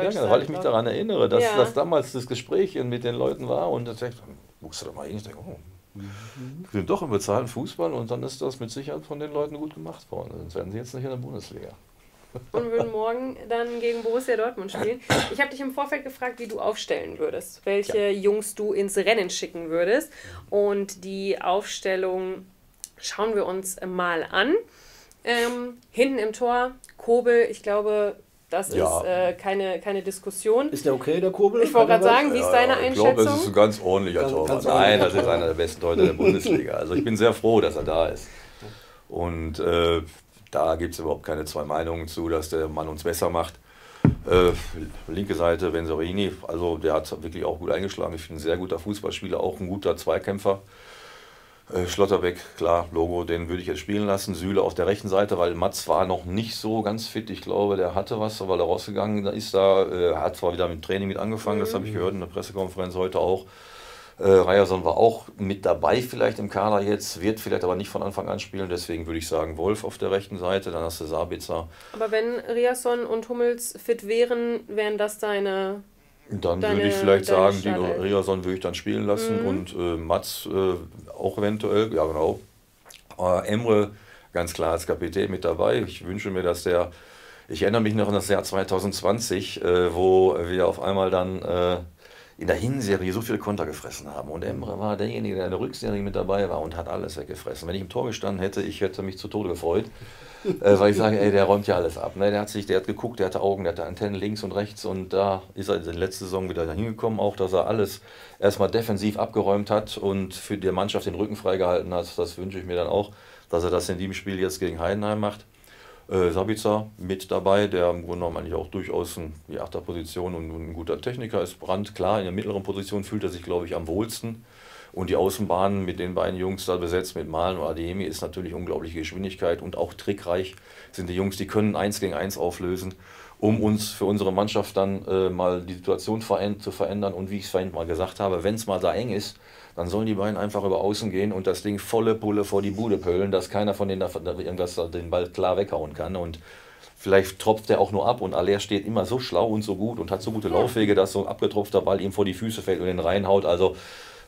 daran erinnere, dass damals das Gespräch mit den Leuten war und ich dachte, guckst du da mal hin, ich denke, wir sind doch im bezahlten Fußball und dann ist das mit Sicherheit von den Leuten gut gemacht worden. Sonst wären sie jetzt nicht in der Bundesliga. Und würden morgen dann gegen Borussia Dortmund spielen. Ich habe dich im Vorfeld gefragt, wie du aufstellen würdest, welche Jungs du ins Rennen schicken würdest. Und die Aufstellung schauen wir uns mal an. Hinten im Tor, Kobel, ich glaube, das ist keine Diskussion. Ist der okay, der Kobel? Ich wollte gerade sagen, wie ist deine Einschätzung? Ich glaube, es ist ein ganz ordentlicher Torwart. Nein, das ist einer der besten Torhüter der Bundesliga. Also ich bin sehr froh, dass er da ist. Und da gibt es überhaupt keine zwei Meinungen zu, dass der Mann uns besser macht. Linke Seite, Benzorini, also der hat wirklich auch gut eingeschlagen. Ich finde, ein sehr guter Fußballspieler, auch ein guter Zweikämpfer. Schlotterbeck, klar, Logo, den würde ich jetzt spielen lassen. Süle auf der rechten Seite, weil Mats war noch nicht so ganz fit. Ich glaube, der hatte was, weil er rausgegangen ist hat zwar wieder mit Training mit angefangen, das habe ich gehört in der Pressekonferenz heute auch. Ryerson war auch mit dabei vielleicht im Kader jetzt, wird vielleicht aber nicht von Anfang an spielen. Deswegen würde ich sagen, Wolf auf der rechten Seite, dann hast du Sabitzer. Aber wenn Ryerson und Hummels fit wären, wären das deine... Dann würde ich vielleicht sagen, die Ryerson würde ich dann spielen lassen und Mats auch eventuell, ja genau. Emre ganz klar als Kapitän mit dabei. Ich wünsche mir, dass ich erinnere mich noch an das Jahr 2020, wo wir auf einmal dann in der Hinserie so viele Konter gefressen haben. Und Emre war derjenige, der in der Rückserie mit dabei war und hat alles weggefressen. Wenn ich im Tor gestanden hätte, ich hätte mich zu Tode gefreut. Weil ich sage, ey, der räumt ja alles ab. Ne? Der hat geguckt, der hatte Augen, der hatte Antennen links und rechts und da ist er in der letzten Saison wieder hingekommen, auch dass er alles erstmal defensiv abgeräumt hat und für die Mannschaft den Rücken freigehalten hat. Das wünsche ich mir dann auch, dass er das in diesem Spiel jetzt gegen Heidenheim macht. Sabitzer mit dabei, der im Grunde genommen eigentlich auch durchaus die Achterposition und ein guter Techniker ist. Brandt, klar, in der mittleren Position fühlt er sich, glaube ich, am wohlsten. Und die Außenbahnen mit den beiden Jungs da besetzt, mit Malen und Adeyemi, ist natürlich unglaubliche Geschwindigkeit und auch trickreich sind die Jungs, die können 1 gegen 1 auflösen, um uns für unsere Mannschaft dann mal die Situation zu verändern. Und wie ich es vorhin mal gesagt habe, wenn es mal da eng ist, dann sollen die beiden einfach über außen gehen und das Ding volle Pulle vor die Bude pöllen, dass keiner von denen den Ball klar weghauen kann. Und vielleicht tropft der auch nur ab und Aller steht immer so schlau und so gut und hat so gute Laufwege, dass so ein abgetropfter Ball ihm vor die Füße fällt und den reinhaut. Also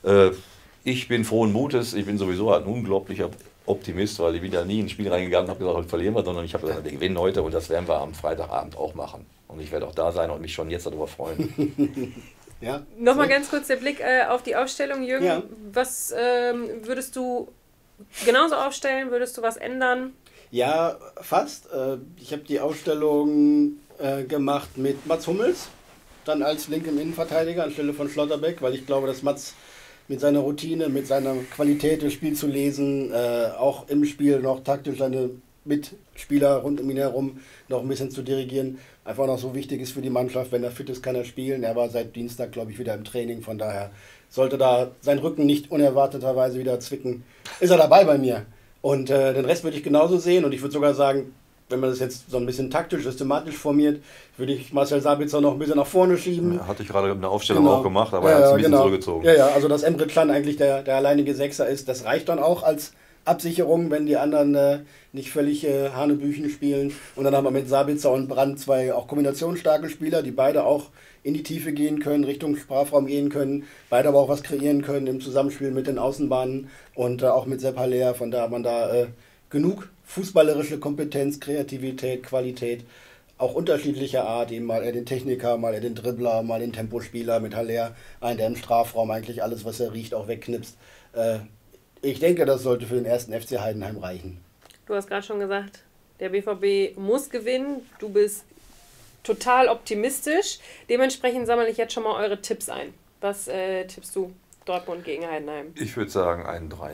ich bin frohen Mutes, ich bin sowieso ein unglaublicher Optimist, weil ich bin ja nie ins Spiel reingegangen und habe gesagt, heute verlieren wir, sondern ich habe gesagt, wir gewinnen heute und das werden wir am Freitagabend auch machen. Und ich werde auch da sein und mich schon jetzt darüber freuen. Ja. Nochmal ganz kurz der Blick auf die Aufstellung, Jürgen. Ja. Was würdest du genauso aufstellen? Würdest du was ändern? Ja, fast. Ich habe die Aufstellung gemacht mit Mats Hummels, dann als linkem Innenverteidiger anstelle von Schlotterbeck, weil ich glaube, dass Mats mit seiner Routine, mit seiner Qualität, das Spiel zu lesen, auch im Spiel noch taktisch seine Mitspieler rund um ihn herum noch ein bisschen zu dirigieren, einfach noch so wichtig ist für die Mannschaft. Wenn er fit ist, kann er spielen. Er war seit Dienstag, glaube ich, wieder im Training. Von daher sollte da sein Rücken nicht unerwarteterweise wieder zwicken. Ist er dabei bei mir. Und den Rest würde ich genauso sehen. Und ich würde sogar sagen, wenn man das jetzt so ein bisschen taktisch, systematisch formiert, würde ich Marcel Sabitzer noch ein bisschen nach vorne schieben. Ja, hatte ich gerade eine Aufstellung auch gemacht, aber er hat es ein bisschen zurückgezogen. Ja, also dass Emre Can eigentlich der alleinige Sechser ist, das reicht dann auch als Absicherung, wenn die anderen nicht völlig Hanebüchen spielen. Und dann haben wir mit Sabitzer und Brandt zwei auch kombinationsstarke Spieler, die beide auch in die Tiefe gehen können, Richtung Strafraum gehen können, beide aber auch was kreieren können im Zusammenspiel mit den Außenbahnen und auch mit Sepp Haller. Von da hat man da genug fußballerische Kompetenz, Kreativität, Qualität, auch unterschiedlicher Art, eben mal er den Techniker, mal er den Dribbler, mal den Tempospieler mit Haller, einen, der im Strafraum eigentlich alles, was er riecht, auch wegknipst. Ich denke, das sollte für den ersten FC Heidenheim reichen. Du hast gerade schon gesagt, der BVB muss gewinnen. Du bist total optimistisch. Dementsprechend sammle ich jetzt schon mal eure Tipps ein. Was tippst du Dortmund gegen Heidenheim? Ich würde sagen ein 3-0.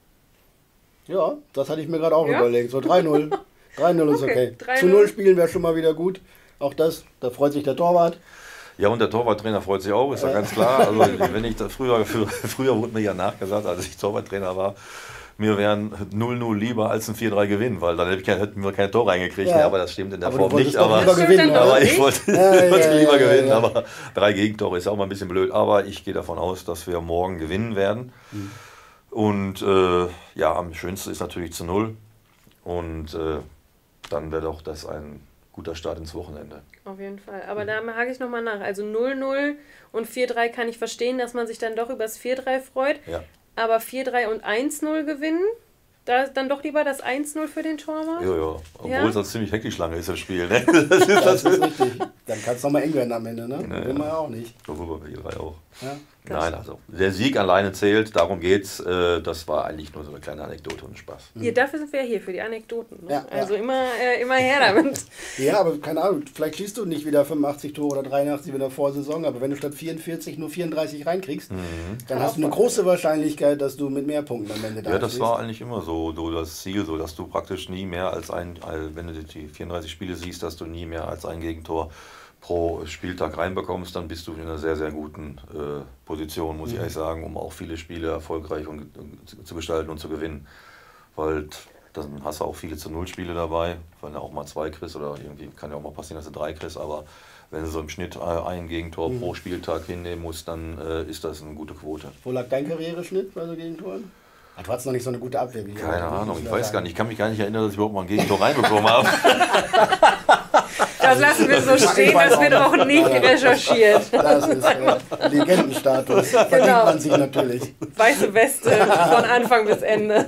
Ja, das hatte ich mir gerade auch überlegt. So 3-0. 3-0 ist okay. 3-0. Zu 0 spielen wäre schon mal wieder gut. Auch das, da freut sich der Torwart. Ja, und der Torwarttrainer freut sich auch, ist ja ganz klar. Also wenn ich das früher wurde mir ja nachgesagt, als ich Torwarttrainer war, mir wären 0-0 lieber als ein 4-3 gewinnen, weil dann hätten wir kein Tor reingekriegt. Ja. Aber das stimmt in der Form nicht. Aber ich wollte lieber gewinnen. Aber 3 Gegentore ist auch mal ein bisschen blöd. Aber ich gehe davon aus, dass wir morgen gewinnen werden. Mhm. Und am schönsten ist natürlich zu 0. Und dann wäre doch das ein guter Start ins Wochenende. Auf jeden Fall. Aber da hake ich nochmal nach. Also 0-0 und 4-3 kann ich verstehen, dass man sich dann doch über das 4-3 freut. Ja. Aber 4-3 und 1-0 gewinnen, da ist dann doch lieber das 1-0 für den Torwart? Ja. Obwohl es eine ziemlich hektisch lange ist, das Spiel. Ne? Das ist richtig. Dann kann es nochmal eng werden am Ende, ne? Will man ja auch nicht. Obwohl bei 4-3 auch. Ja. Nein, also der Sieg alleine zählt, darum geht's. Das war eigentlich nur so eine kleine Anekdote und Spaß. Hier, dafür sind wir hier, für die Anekdoten. Ne? Ja, also immer her damit. Ja, aber keine Ahnung, vielleicht schießt du nicht wieder 85 Tore oder 83 wie in der Vorsaison, aber wenn du statt 44 nur 34 reinkriegst, dann hast du eine große Wahrscheinlichkeit, dass du mit mehr Punkten am Ende da bist. Ja, das war eigentlich immer so das Ziel, so dass du praktisch nie mehr als wenn du die 34 Spiele siehst, dass du nie mehr als ein Gegentor pro Spieltag reinbekommst, dann bist du in einer sehr, sehr guten Position, muss ich ehrlich sagen, um auch viele Spiele erfolgreich zu gestalten und zu gewinnen. Weil dann hast du auch viele zu Null Spiele dabei, wenn du auch mal 2 kriegst oder irgendwie kann ja auch mal passieren, dass du 3 kriegst, aber wenn du so im Schnitt ein Gegentor pro Spieltag hinnehmen musst, dann ist das eine gute Quote. Wo lag dein Karriereschnitt bei so Gegentoren? Du hattest noch nicht so eine gute Abwehr wie Keine Ahnung, ich weiß gar nicht, ich kann mich gar nicht erinnern, dass ich überhaupt mal ein Gegentor reinbekommen habe. Das lassen wir so stehen, das wird auch nicht recherchiert. Das ist Legendenstatus, verdient man sich natürlich. Weiße Weste von Anfang bis Ende.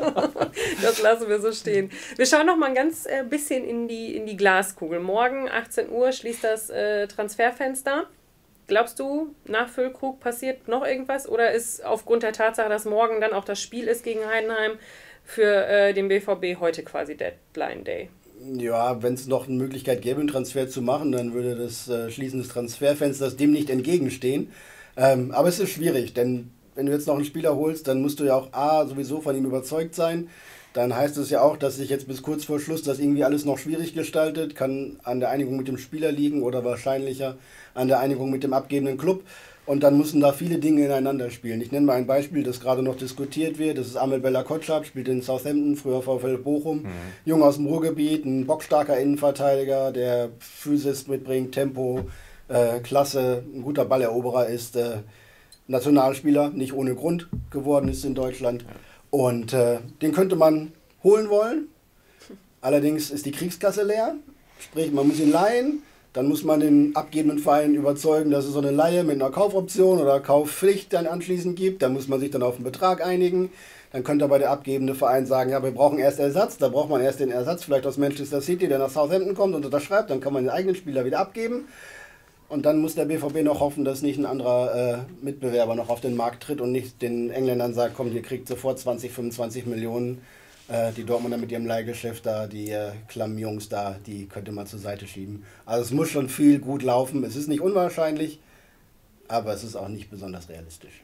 Das lassen wir so stehen. Wir schauen noch mal ein ganz bisschen in die Glaskugel. Morgen 18 Uhr schließt das Transferfenster. Glaubst du, nach Füllkrug passiert noch irgendwas? Oder ist aufgrund der Tatsache, dass morgen dann auch das Spiel ist gegen Heidenheim, für den BVB heute quasi Deadline Day? Ja, wenn es noch eine Möglichkeit gäbe, einen Transfer zu machen, dann würde das Schließen des Transferfensters dem nicht entgegenstehen. Aber es ist schwierig, denn wenn du jetzt noch einen Spieler holst, dann musst du ja auch sowieso von ihm überzeugt sein. Dann heißt es ja auch, dass sich jetzt bis kurz vor Schluss das irgendwie alles noch schwierig gestaltet, kann an der Einigung mit dem Spieler liegen oder wahrscheinlicher an der Einigung mit dem abgebenden Club. Und dann müssen da viele Dinge ineinander spielen. Ich nenne mal ein Beispiel, das gerade noch diskutiert wird. Das ist Amel Bella Kotschap, spielt in Southampton, früher VfL Bochum. Jung aus dem Ruhrgebiet, ein bockstarker Innenverteidiger, der Physis mitbringt, Tempo, Klasse, ein guter Balleroberer ist. Nationalspieler, nicht ohne Grund geworden ist in Deutschland. Und den könnte man holen wollen. Allerdings ist die Kriegskasse leer. Sprich, man muss ihn leihen. Dann muss man den abgebenden Verein überzeugen, dass es so eine Leihe mit einer Kaufoption oder Kaufpflicht dann anschließend gibt. Da muss man sich dann auf einen Betrag einigen. Dann könnte aber der abgebende Verein sagen, ja, wir brauchen erst Ersatz. Da braucht man erst den Ersatz, vielleicht aus Manchester City, der nach Southampton kommt und unterschreibt. Dann kann man den eigenen Spieler wieder abgeben. Und dann muss der BVB noch hoffen, dass nicht ein anderer Mitbewerber noch auf den Markt tritt und nicht den Engländern sagt, komm, ihr kriegt sofort 20, 25 Millionen. Die Dortmunder mit ihrem Leihgeschäft da, die Klamm-Jungs da, die könnte man zur Seite schieben. Also es muss schon viel gut laufen. Es ist nicht unwahrscheinlich, aber es ist auch nicht besonders realistisch.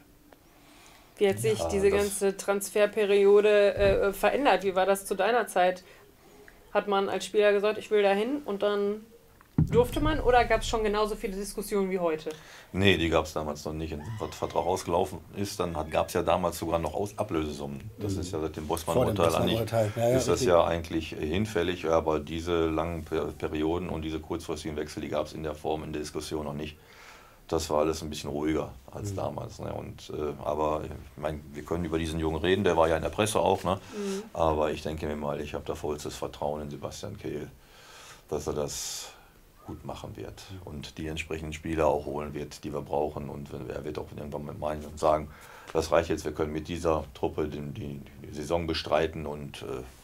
Wie hat sich diese ganze Transferperiode verändert? Wie war das zu deiner Zeit? Hat man als Spieler gesagt, ich will dahin und dann durfte man oder gab es schon genauso viele Diskussionen wie heute? Nee, die gab es damals noch nicht. Wenn der Vertrag ausgelaufen ist, dann gab es ja damals sogar noch Ablösesummen. Das ist ja seit dem Bossmann-Urteil eigentlich, ist das ja eigentlich hinfällig, aber diese langen Perioden und diese kurzfristigen Wechsel, die gab es in der Form in der Diskussion noch nicht. Das war alles ein bisschen ruhiger als damals. Ne? Und, aber ich mein, wir können über diesen Jungen reden, der war ja in der Presse auch. Ne? Aber ich denke mir mal, ich habe da vollstes Vertrauen in Sebastian Kehl, dass er das gut machen wird und die entsprechenden Spieler auch holen wird, die wir brauchen. Und er wird auch irgendwann mit meinen und sagen, das reicht jetzt, wir können mit dieser Truppe die Saison bestreiten und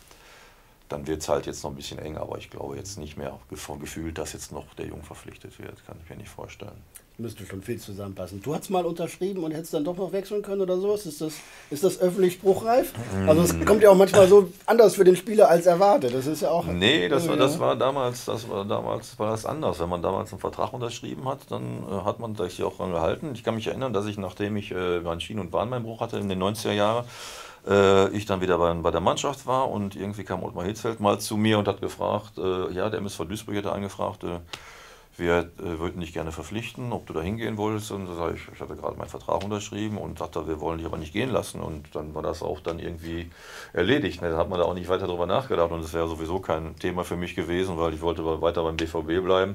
dann wird es halt jetzt noch ein bisschen eng, aber ich glaube jetzt nicht mehr gefühlt, dass jetzt noch der Jung verpflichtet wird, kann ich mir nicht vorstellen. Müsste schon viel zusammenpassen. Du hast mal unterschrieben und hättest dann doch noch wechseln können oder sowas? Ist das öffentlich spruchreif? Also es kommt ja auch manchmal so anders für den Spieler als erwartet. Das ist ja auch. Nee, das war damals war das anders. Wenn man damals einen Vertrag unterschrieben hat, dann hat man sich auch daran gehalten. Ich kann mich erinnern, dass ich, nachdem ich meinen Schien- und Bahnbeinbruch hatte in den 90er Jahren, ich dann wieder bei der Mannschaft war und irgendwie kam Ottmar Hitzfeld mal zu mir und hat gefragt, der MSV Duisburg hätte angefragt, wir würden dich gerne verpflichten, ob du da hingehen wolltest. Und da sage ich hatte gerade meinen Vertrag unterschrieben und sagte, wir wollen dich aber nicht gehen lassen. Und dann war das auch dann irgendwie erledigt. Dann hat man da auch nicht weiter drüber nachgedacht. Und es wäre sowieso kein Thema für mich gewesen, weil ich wollte weiter beim BVB bleiben.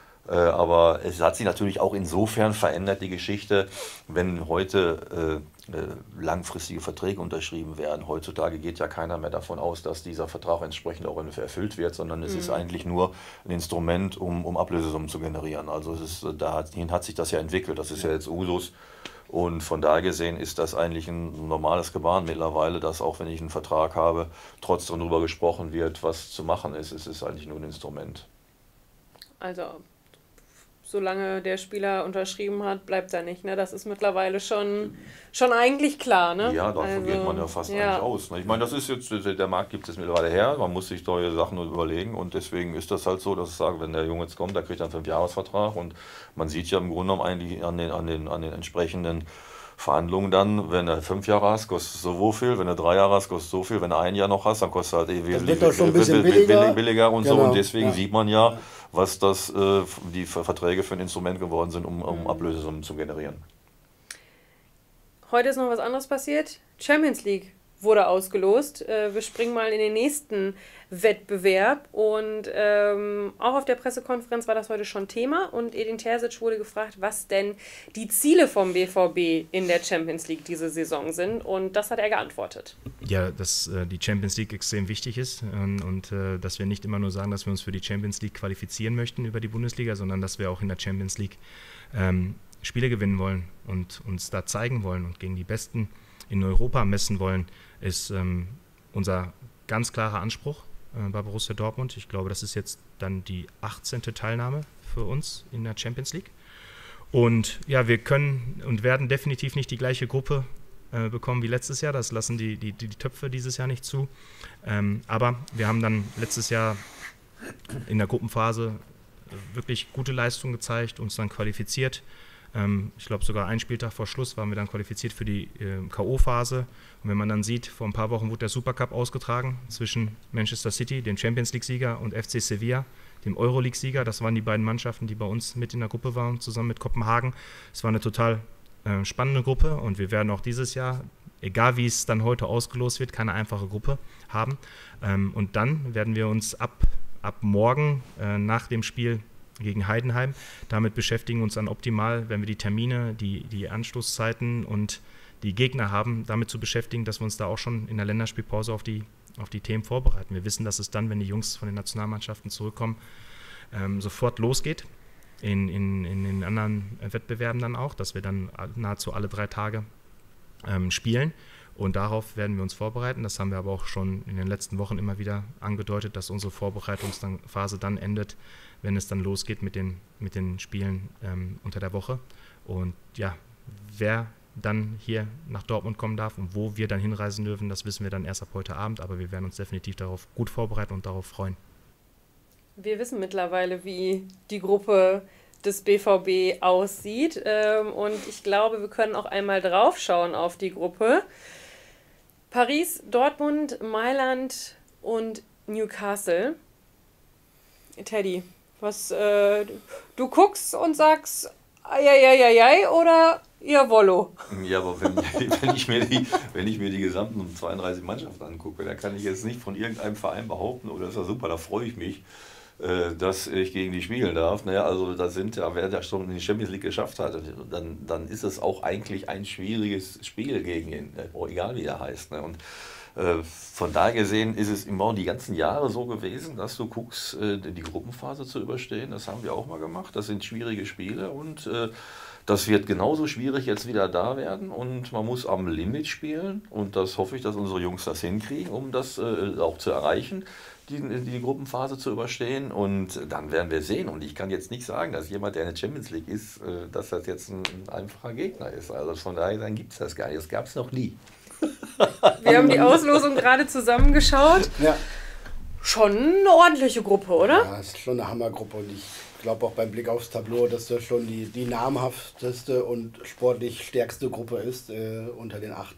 Aber es hat sich natürlich auch insofern verändert, die Geschichte, wenn heute langfristige Verträge unterschrieben werden. Heutzutage geht ja keiner mehr davon aus, dass dieser Vertrag entsprechend auch erfüllt wird, sondern es ist eigentlich nur ein Instrument, um Ablösesummen zu generieren. Also dahin hat sich das ja entwickelt, das ist ja jetzt Usus. Und von daher gesehen ist das eigentlich ein normales Gebaren mittlerweile, dass auch wenn ich einen Vertrag habe, trotzdem darüber gesprochen wird, was zu machen ist. Es ist eigentlich nur ein Instrument. Also solange der Spieler unterschrieben hat, bleibt er nicht. Ne? Das ist mittlerweile schon eigentlich klar. Ne? Ja, davon geht man ja fast eigentlich aus. Ne? Ich meine, das ist jetzt, der Markt gibt es mittlerweile her, man muss sich neue Sachen überlegen und deswegen ist das halt so, dass ich sage, wenn der Junge jetzt kommt, der kriegt dann einen 5-Jahres-Vertrag und man sieht ja im Grunde genommen eigentlich an den entsprechenden Verhandlungen dann, wenn du 5 Jahre hast, kostet es so viel, wenn du 3 Jahre hast, kostet es so viel, wenn du 1 Jahr noch hast, dann kostet es halt wesentlich billiger und so und deswegen sieht man ja, was die Verträge für ein Instrument geworden sind, um Ablösesummen zu generieren. Heute ist noch was anderes passiert. Champions League wurde ausgelost. Wir springen mal in den nächsten Wettbewerb und auch auf der Pressekonferenz war das heute schon Thema und Edin Terzic wurde gefragt, was denn die Ziele vom BVB in der Champions League diese Saison sind und das hat er geantwortet. Ja, dass die Champions League extrem wichtig ist und dass wir nicht immer nur sagen, dass wir uns für die Champions League qualifizieren möchten über die Bundesliga, sondern dass wir auch in der Champions League Spiele gewinnen wollen und uns da zeigen wollen und gegen die Besten in Europa messen wollen, ist unser ganz klarer Anspruch bei Borussia Dortmund. Ich glaube, das ist jetzt dann die 18. Teilnahme für uns in der Champions League. Und ja, wir können und werden definitiv nicht die gleiche Gruppe bekommen wie letztes Jahr. Das lassen die Töpfe dieses Jahr nicht zu. Aber wir haben dann letztes Jahr in der Gruppenphase wirklich gute Leistungen gezeigt, uns dann qualifiziert. Ich glaube, sogar einen Spieltag vor Schluss waren wir dann qualifiziert für die K.O.-Phase. Und wenn man dann sieht, vor ein paar Wochen wurde der Supercup ausgetragen zwischen Manchester City, dem Champions-League-Sieger, und FC Sevilla, dem Euroleague-Sieger. Das waren die beiden Mannschaften, die bei uns mit in der Gruppe waren, zusammen mit Kopenhagen. Es war eine total spannende Gruppe und wir werden auch dieses Jahr, egal wie es dann heute ausgelost wird, keine einfache Gruppe haben. Und dann werden wir uns ab morgen nach dem Spiel gegen Heidenheim damit beschäftigen, uns dann optimal, wenn wir die Termine, die Anstoßzeiten und die Gegner haben, damit zu beschäftigen, dass wir uns da auch schon in der Länderspielpause auf die Themen vorbereiten. Wir wissen, dass es dann, wenn die Jungs von den Nationalmannschaften zurückkommen, sofort losgeht. In den anderen Wettbewerben dann auch, dass wir dann nahezu alle 3 Tage spielen. Und darauf werden wir uns vorbereiten. Das haben wir aber auch schon in den letzten Wochen immer wieder angedeutet, dass unsere Vorbereitungsphase dann endet, wenn es dann losgeht mit den Spielen unter der Woche. Und ja, wer dann hier nach Dortmund kommen darf und wo wir dann hinreisen dürfen, das wissen wir dann erst ab heute Abend. Aber wir werden uns definitiv darauf gut vorbereiten und darauf freuen. Wir wissen mittlerweile, wie die Gruppe des BVB aussieht. Und ich glaube, wir können auch einmal drauf schauen auf die Gruppe. Paris, Dortmund, Mailand und Newcastle. Teddy, du guckst und sagst ai oder jawollo? Ja, aber wenn ich mir die gesamten 32 Mannschaften angucke, dann kann ich jetzt nicht von irgendeinem Verein behaupten, oder ist ja super, da freue ich mich, dass ich gegen die spielen darf. Naja, also wer das schon in die Champions League geschafft hat, dann ist es auch eigentlich ein schwieriges Spiel gegen ihn, egal wie er heißt. Ne? Und von daher gesehen ist es immer die ganzen Jahre so gewesen, dass du guckst, die Gruppenphase zu überstehen. Das haben wir auch mal gemacht. Das sind schwierige Spiele und das wird genauso schwierig jetzt wieder da werden und man muss am Limit spielen und das hoffe ich, dass unsere Jungs das hinkriegen, um das auch zu erreichen, die Gruppenphase zu überstehen und dann werden wir sehen und ich kann jetzt nicht sagen, dass jemand, der in der Champions League ist, dass das jetzt ein einfacher Gegner ist. Also von daher dann gibt es das gar nicht. Das gab es noch nie. Wir haben die Auslosung gerade zusammengeschaut. Ja. Schon eine ordentliche Gruppe, oder? Ja, es ist schon eine Hammergruppe und ich glaube auch beim Blick aufs Tableau, dass das schon die namhafteste und sportlich stärkste Gruppe ist unter den 8.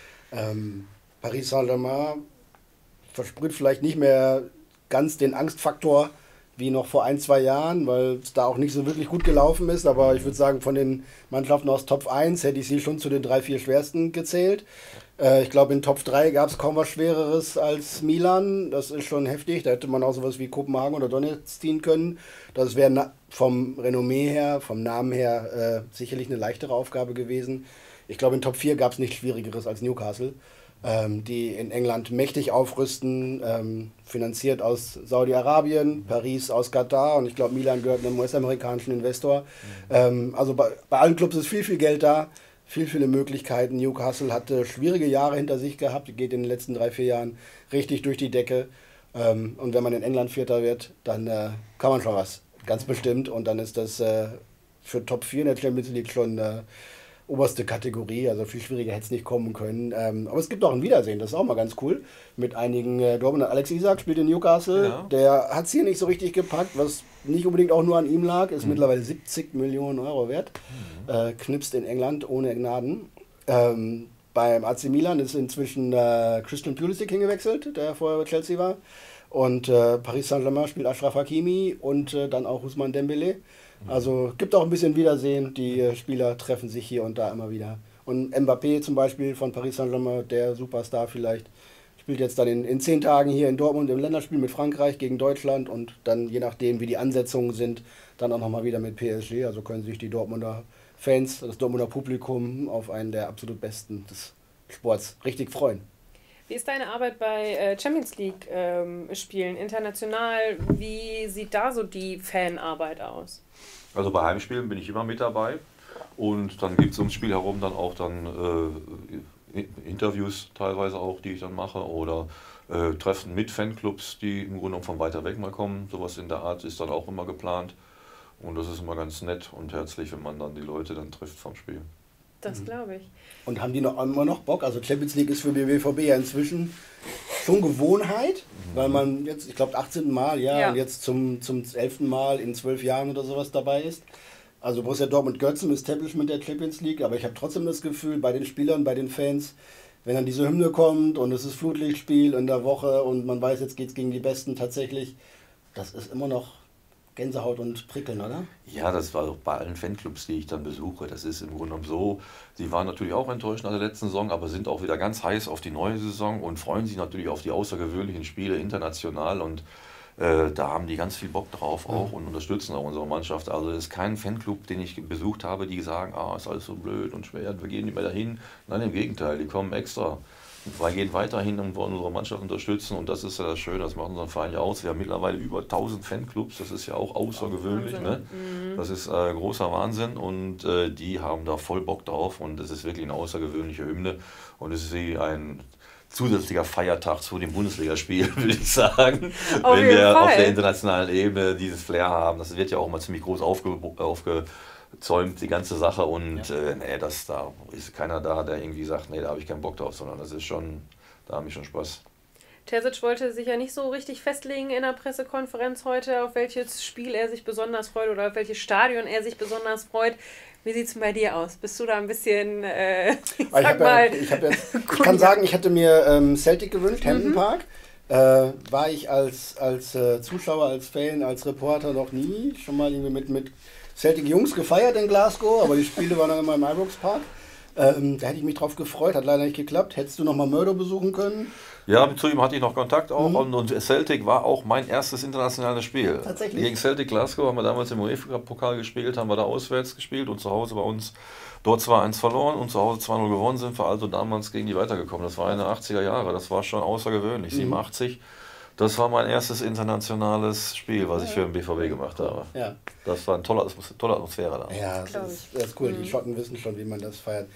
Paris Saint-Germain versprüht vielleicht nicht mehr ganz den Angstfaktor wie noch vor 1-2 Jahren, weil es da auch nicht so wirklich gut gelaufen ist. Aber ich würde sagen, von den Mannschaften aus Top 1 hätte ich sie schon zu den 3-4 schwersten gezählt. Ich glaube, in Top 3 gab es kaum was Schwereres als Milan. Das ist schon heftig. Da hätte man auch sowas wie Kopenhagen oder Donetsk ziehen können. Das wäre vom Renommee her, vom Namen her sicherlich eine leichtere Aufgabe gewesen. Ich glaube, in Top 4 gab es nichts Schwierigeres als Newcastle, die in England mächtig aufrüsten, finanziert aus Saudi-Arabien, Paris aus Katar und ich glaube, Milan gehört einem US-amerikanischen Investor. Also bei allen Clubs ist viel, viel Geld da. Viele Möglichkeiten. Newcastle hatte schwierige Jahre hinter sich gehabt, geht in den letzten 3-4 Jahren richtig durch die Decke. Und wenn man in England Vierter wird, dann kann man schon was. ganz bestimmt. Und dann ist das für Top 4 in der Champions League schon oberste Kategorie, also viel schwieriger hätte es nicht kommen können. Aber es gibt auch ein Wiedersehen, das ist auch mal ganz cool. Mit einigen Dortmunder. Alex Isak spielt in Newcastle, der hat es hier nicht so richtig gepackt, was nicht unbedingt auch nur an ihm lag, ist mittlerweile 70 Millionen Euro wert, knipst in England ohne Gnaden. Beim AC Milan ist inzwischen Christian Pulisic hingewechselt, der vorher bei Chelsea war. Und Paris Saint-Germain spielt Achraf Hakimi und dann auch Ousmane Dembélé. Also gibt auch ein bisschen Wiedersehen, die Spieler treffen sich hier und da immer wieder. Und Mbappé zum Beispiel von Paris Saint-Germain, der Superstar vielleicht, spielt jetzt dann in 10 Tagen hier in Dortmund im Länderspiel mit Frankreich gegen Deutschland und dann je nachdem wie die Ansetzungen sind, dann auch nochmal wieder mit PSG. Also können sich die Dortmunder Fans, das Dortmunder Publikum auf einen der absolut besten des Sports richtig freuen. Wie ist deine Arbeit bei Champions League Spielen international? Wie sieht da so die Fanarbeit aus? Also bei Heimspielen bin ich immer mit dabei und dann gibt es ums Spiel herum dann auch Interviews teilweise auch, die ich dann mache oder Treffen mit Fanclubs, die im Grunde genommen von weiter weg mal kommen. Sowas in der Art ist dann auch immer geplant und das ist immer ganz nett und herzlich, wenn man dann die Leute dann trifft vom Spiel. Das glaube ich. Und haben die immer noch Bock? Also Champions League ist für den BVB ja inzwischen schon Gewohnheit, weil man jetzt, ich glaube 18. Mal, und jetzt zum 11. Mal in 12 Jahren oder sowas dabei ist. Also Borussia Dortmund-Götzen ist Establishment der Champions League, aber ich habe trotzdem das Gefühl, bei den Spielern, bei den Fans, wenn dann diese Hymne kommt und es ist Flutlichtspiel in der Woche und man weiß, jetzt geht es gegen die Besten tatsächlich, das ist immer noch Gänsehaut und Prickeln, oder? Ja, das war auch bei allen Fanclubs, die ich dann besuche. Das ist im Grunde genommen so, die waren natürlich auch enttäuscht nach der letzten Saison, aber sind auch wieder ganz heiß auf die neue Saison und freuen sich natürlich auf die außergewöhnlichen Spiele international und da haben die ganz viel Bock drauf auch und unterstützen auch unsere Mannschaft. Also es ist kein Fanclub, den ich besucht habe, die sagen, ist alles so blöd und schwer, wir gehen nicht mehr dahin. Nein, im Gegenteil, die kommen extra. Wir gehen weiterhin und wollen unsere Mannschaft unterstützen und das ist ja das Schöne, das macht unseren Verein ja aus. Wir haben mittlerweile über 1000 Fanclubs, das ist ja auch außergewöhnlich. Ne? Das ist großer Wahnsinn und die haben da voll Bock drauf und das ist wirklich eine außergewöhnliche Hymne und es ist wie ein zusätzlicher Feiertag zu dem Bundesligaspiel, würde ich sagen, wenn wir auf der internationalen Ebene dieses Flair haben. Das wird ja auch mal ziemlich groß aufgezäumt, die ganze Sache und da ist keiner da, der irgendwie sagt, nee, da habe ich keinen Bock drauf, sondern das ist schon, da habe ich schon Spaß. Terzic wollte sich ja nicht so richtig festlegen in der Pressekonferenz heute, auf welches Spiel er sich besonders freut oder auf welches Stadion er sich besonders freut. Wie sieht es denn bei dir aus? Bist du da ein bisschen, ich kann sagen, ich hatte mir Celtic gewünscht, Hampden Park. War ich als Zuschauer, als Fan, als Reporter noch nie. Schon mal irgendwie mit Celtic Jungs gefeiert in Glasgow, aber die Spiele waren dann immer im Ibrox Park. Da hätte ich mich drauf gefreut, hat leider nicht geklappt. Hättest du noch mal Murdo besuchen können? Ja, zu ihm hatte ich noch Kontakt auch und Celtic war auch mein erstes internationales Spiel. Tatsächlich? Gegen Celtic Glasgow haben wir damals im UEFA-Pokal gespielt, haben wir da auswärts gespielt und zu Hause bei uns dort 2-1 verloren und zu Hause 2-0 gewonnen, sind wir also damals gegen die weitergekommen. Das war in den 80er Jahre, das war schon außergewöhnlich, 87. Das war mein erstes internationales Spiel, was ich für den BVB gemacht habe. Ja. Das war eine tolle Atmosphäre da. Ja, das ist cool. Die Schotten wissen schon, wie man das feiert.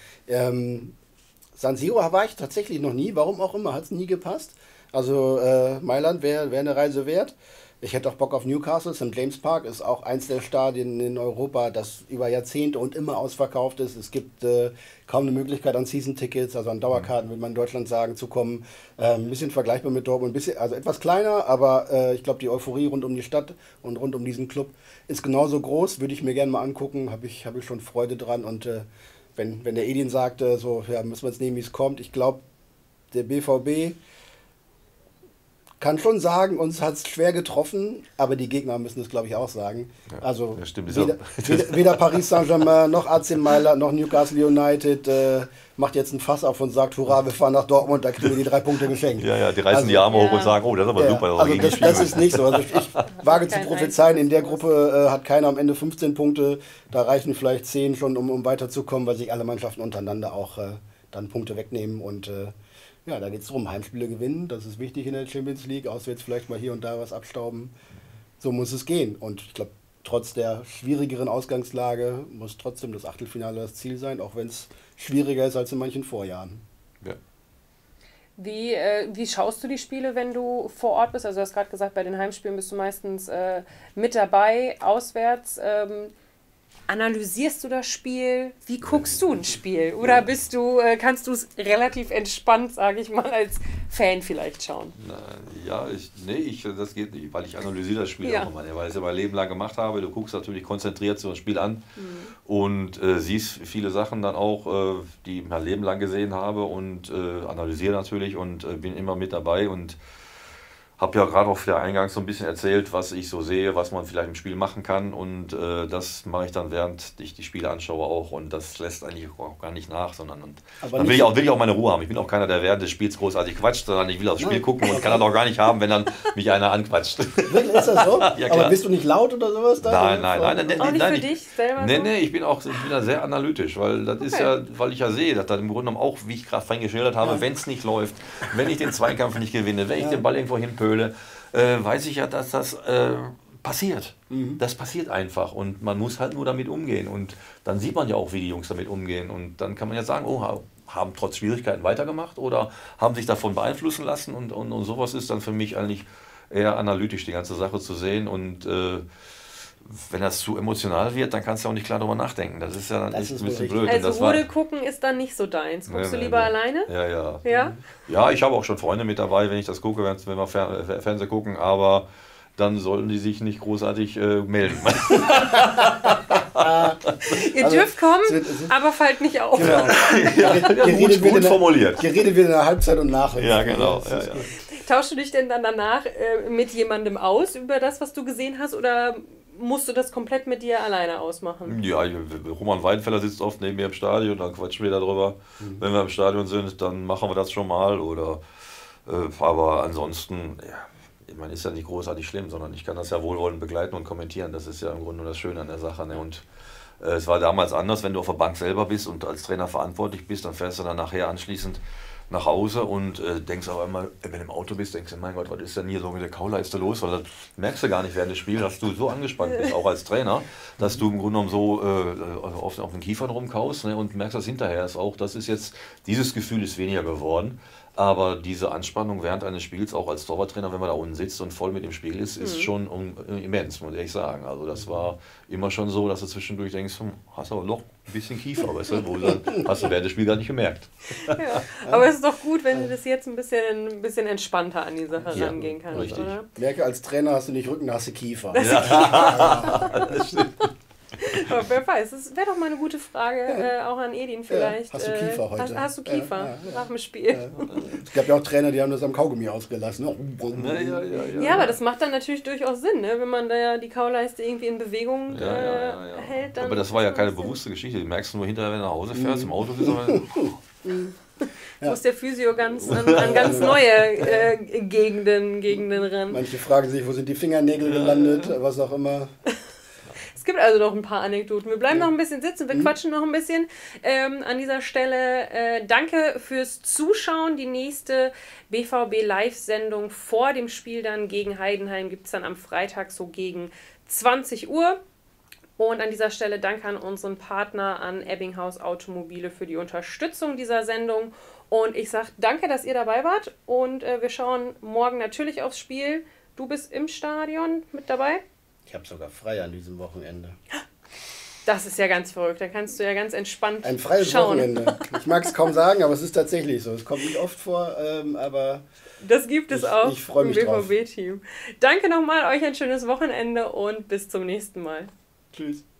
San Siro war ich tatsächlich noch nie, warum auch immer, hat es nie gepasst. Also Mailand wäre eine Reise wert. Ich hätte auch Bock auf Newcastle. St. James Park ist auch eins der Stadien in Europa, das über Jahrzehnte und immer ausverkauft ist. Es gibt kaum eine Möglichkeit an Season-Tickets, also an Dauerkarten, würde man in Deutschland sagen, zu kommen. Ein bisschen vergleichbar mit Dortmund, also etwas kleiner, aber ich glaube, die Euphorie rund um die Stadt und rund um diesen Club ist genauso groß. Würde ich mir gerne mal angucken, habe ich schon Freude dran. Und wenn der Edin sagte, müssen wir jetzt nehmen, wie es kommt, ich glaube, der BVB kann schon sagen, uns hat es schwer getroffen, aber die Gegner müssen es, glaube ich, auch sagen. Ja, also weder Paris Saint-Germain, noch AC Mailand, noch Newcastle United macht jetzt ein Fass auf und sagt, hurra, wir fahren nach Dortmund, da kriegen wir die 3 Punkte geschenkt. Ja, die reißen die Arme hoch und sagen, oh, das ist aber super. Also das ist nicht so. Also ich wage zu prophezeien, in der Gruppe hat keiner am Ende 15 Punkte, da reichen vielleicht 10 schon, um weiterzukommen, weil sich alle Mannschaften untereinander auch dann Punkte wegnehmen und da geht es darum, Heimspiele gewinnen, das ist wichtig in der Champions League, auswärts vielleicht mal hier und da was abstauben. So muss es gehen. Und ich glaube, trotz der schwierigeren Ausgangslage muss trotzdem das Achtelfinale das Ziel sein, auch wenn es schwieriger ist als in manchen Vorjahren. Ja. Wie schaust du die Spiele, wenn du vor Ort bist? Also du hast gerade gesagt, bei den Heimspielen bist du meistens mit dabei, auswärts. Analysierst du das Spiel? Wie guckst du ein Spiel? Oder kannst du es relativ entspannt, sage ich mal, als Fan vielleicht schauen? Das geht nicht, weil ich analysiere das Spiel auch immer, weil ich es ja mein Leben lang gemacht habe. Du guckst natürlich konzentriert so ein Spiel an und siehst viele Sachen dann auch, die ich mein Leben lang gesehen habe und analysiere natürlich und bin immer mit dabei und habe ja gerade auch wieder eingangs so ein bisschen erzählt, was ich so sehe, was man vielleicht im Spiel machen kann und das mache ich dann, während ich die Spiele anschaue auch und das lässt eigentlich auch gar nicht nach, sondern dann will ich auch meine Ruhe haben. Ich bin auch keiner, der während des Spiels großartig quatscht, sondern ich will aufs Spiel gucken und kann das auch gar nicht haben, wenn dann mich einer anquatscht. Wirklich, ist das so? Ja, aber bist du nicht laut oder sowas? Nein. Auch nicht für dich selber? Nee, ich bin da sehr analytisch, weil das ist ja, weil ich ja sehe, dass das im Grunde genommen auch, wie ich gerade vorhin geschildert habe, wenn es nicht läuft, wenn ich den Zweikampf nicht gewinne, wenn ich den Ball irgendwo hinpöle, weiß ich ja, dass das passiert. Das passiert einfach und man muss halt nur damit umgehen und dann sieht man ja auch, wie die Jungs damit umgehen und dann kann man ja sagen, haben trotz Schwierigkeiten weitergemacht oder haben sich davon beeinflussen lassen und sowas ist dann für mich eigentlich eher analytisch, die ganze Sache zu sehen und wenn das zu emotional wird, dann kannst du auch nicht klar darüber nachdenken. Das ist ja dann echt ein bisschen blöd. Also Rudel gucken ist dann nicht so deins. Guckst du lieber alleine? Ja. Ja, ich habe auch schon Freunde mit dabei, wenn ich das gucke, wenn wir Fernsehen gucken, aber dann sollten die sich nicht großartig melden. Ihr dürft kommen, aber fallt nicht auf. Genau. Gut formuliert. Geredet wird in der Halbzeit und nachher. Ja, genau. Ja. Tauschst du dich denn dann danach mit jemandem aus über das, was du gesehen hast, oder musst du das komplett mit dir alleine ausmachen? Ja, Roman Weidenfeller sitzt oft neben mir im Stadion, dann quatschen wir darüber. Wenn wir im Stadion sind, dann machen wir das schon mal. Aber ansonsten, man ist ja nicht großartig schlimm, sondern ich kann das ja wohlwollend begleiten und kommentieren. Das ist ja im Grunde nur das Schöne an der Sache. Ne? Und es war damals anders, wenn du auf der Bank selber bist und als Trainer verantwortlich bist, dann fährst du dann nachher anschließend nach Hause und denkst auf einmal, wenn du im Auto bist, denkst du, mein Gott, was ist denn hier so mit der Kauleiste los? Weil das merkst du gar nicht während des Spiels, dass du so angespannt bist, auch als Trainer, dass du im Grunde genommen so auf den Kiefern rumkaust, ne, und merkst das hinterher. Dieses Gefühl ist weniger geworden. Aber diese Anspannung während eines Spiels, auch als Torwarttrainer, wenn man da unten sitzt und voll mit dem Spiel ist schon immens, muss ich ehrlich sagen. Also das war immer schon so, dass du zwischendurch denkst, hast aber noch ein bisschen Kiefer, weißt du, dann hast du während des Spiels gar nicht gemerkt. Ja, aber es ist doch gut, wenn du das jetzt ein bisschen entspannter an die Sache rangehen kannst. Richtig. Oder? Ich merke, als Trainer hast du nicht Rücken, hast du Kiefer. Das stimmt. Aber wer weiß, das wäre doch mal eine gute Frage, auch an Edin vielleicht. Hast du Kiefer heute? Hast du Kiefer nach dem Spiel? Es gab ja auch Trainer, die haben das am Kaugummi ausgelassen. Ja, aber das macht dann natürlich durchaus Sinn, ne? Wenn man da ja die Kauleiste irgendwie in Bewegung hält. Dann aber das war ja keine bewusste Geschichte. Du merkst nur hinterher, wenn du nach Hause fährst, im Auto bist muss der Physio an ganz neue Gegenden ran. Manche fragen sich, wo sind die Fingernägel gelandet, was auch immer. Es gibt also noch ein paar Anekdoten. Wir bleiben noch ein bisschen sitzen, wir quatschen noch ein bisschen. An dieser Stelle danke fürs Zuschauen. Die nächste BVB-Live-Sendung vor dem Spiel dann gegen Heidenheim gibt es dann am Freitag so gegen 20 Uhr. Und an dieser Stelle danke an unseren Partner, an Ebbinghaus Automobile, für die Unterstützung dieser Sendung. Und ich sage danke, dass ihr dabei wart. Und wir schauen morgen natürlich aufs Spiel. Du bist im Stadion mit dabei? Ich habe sogar frei an diesem Wochenende. Das ist ja ganz verrückt. Da kannst du ja ganz entspannt ein freies schauen. Wochenende. Ich mag es kaum sagen, aber es ist tatsächlich so. Es kommt nicht oft vor, aber das gibt es auch ich freue mich im BVB-Team. Danke nochmal, euch ein schönes Wochenende und bis zum nächsten Mal. Tschüss.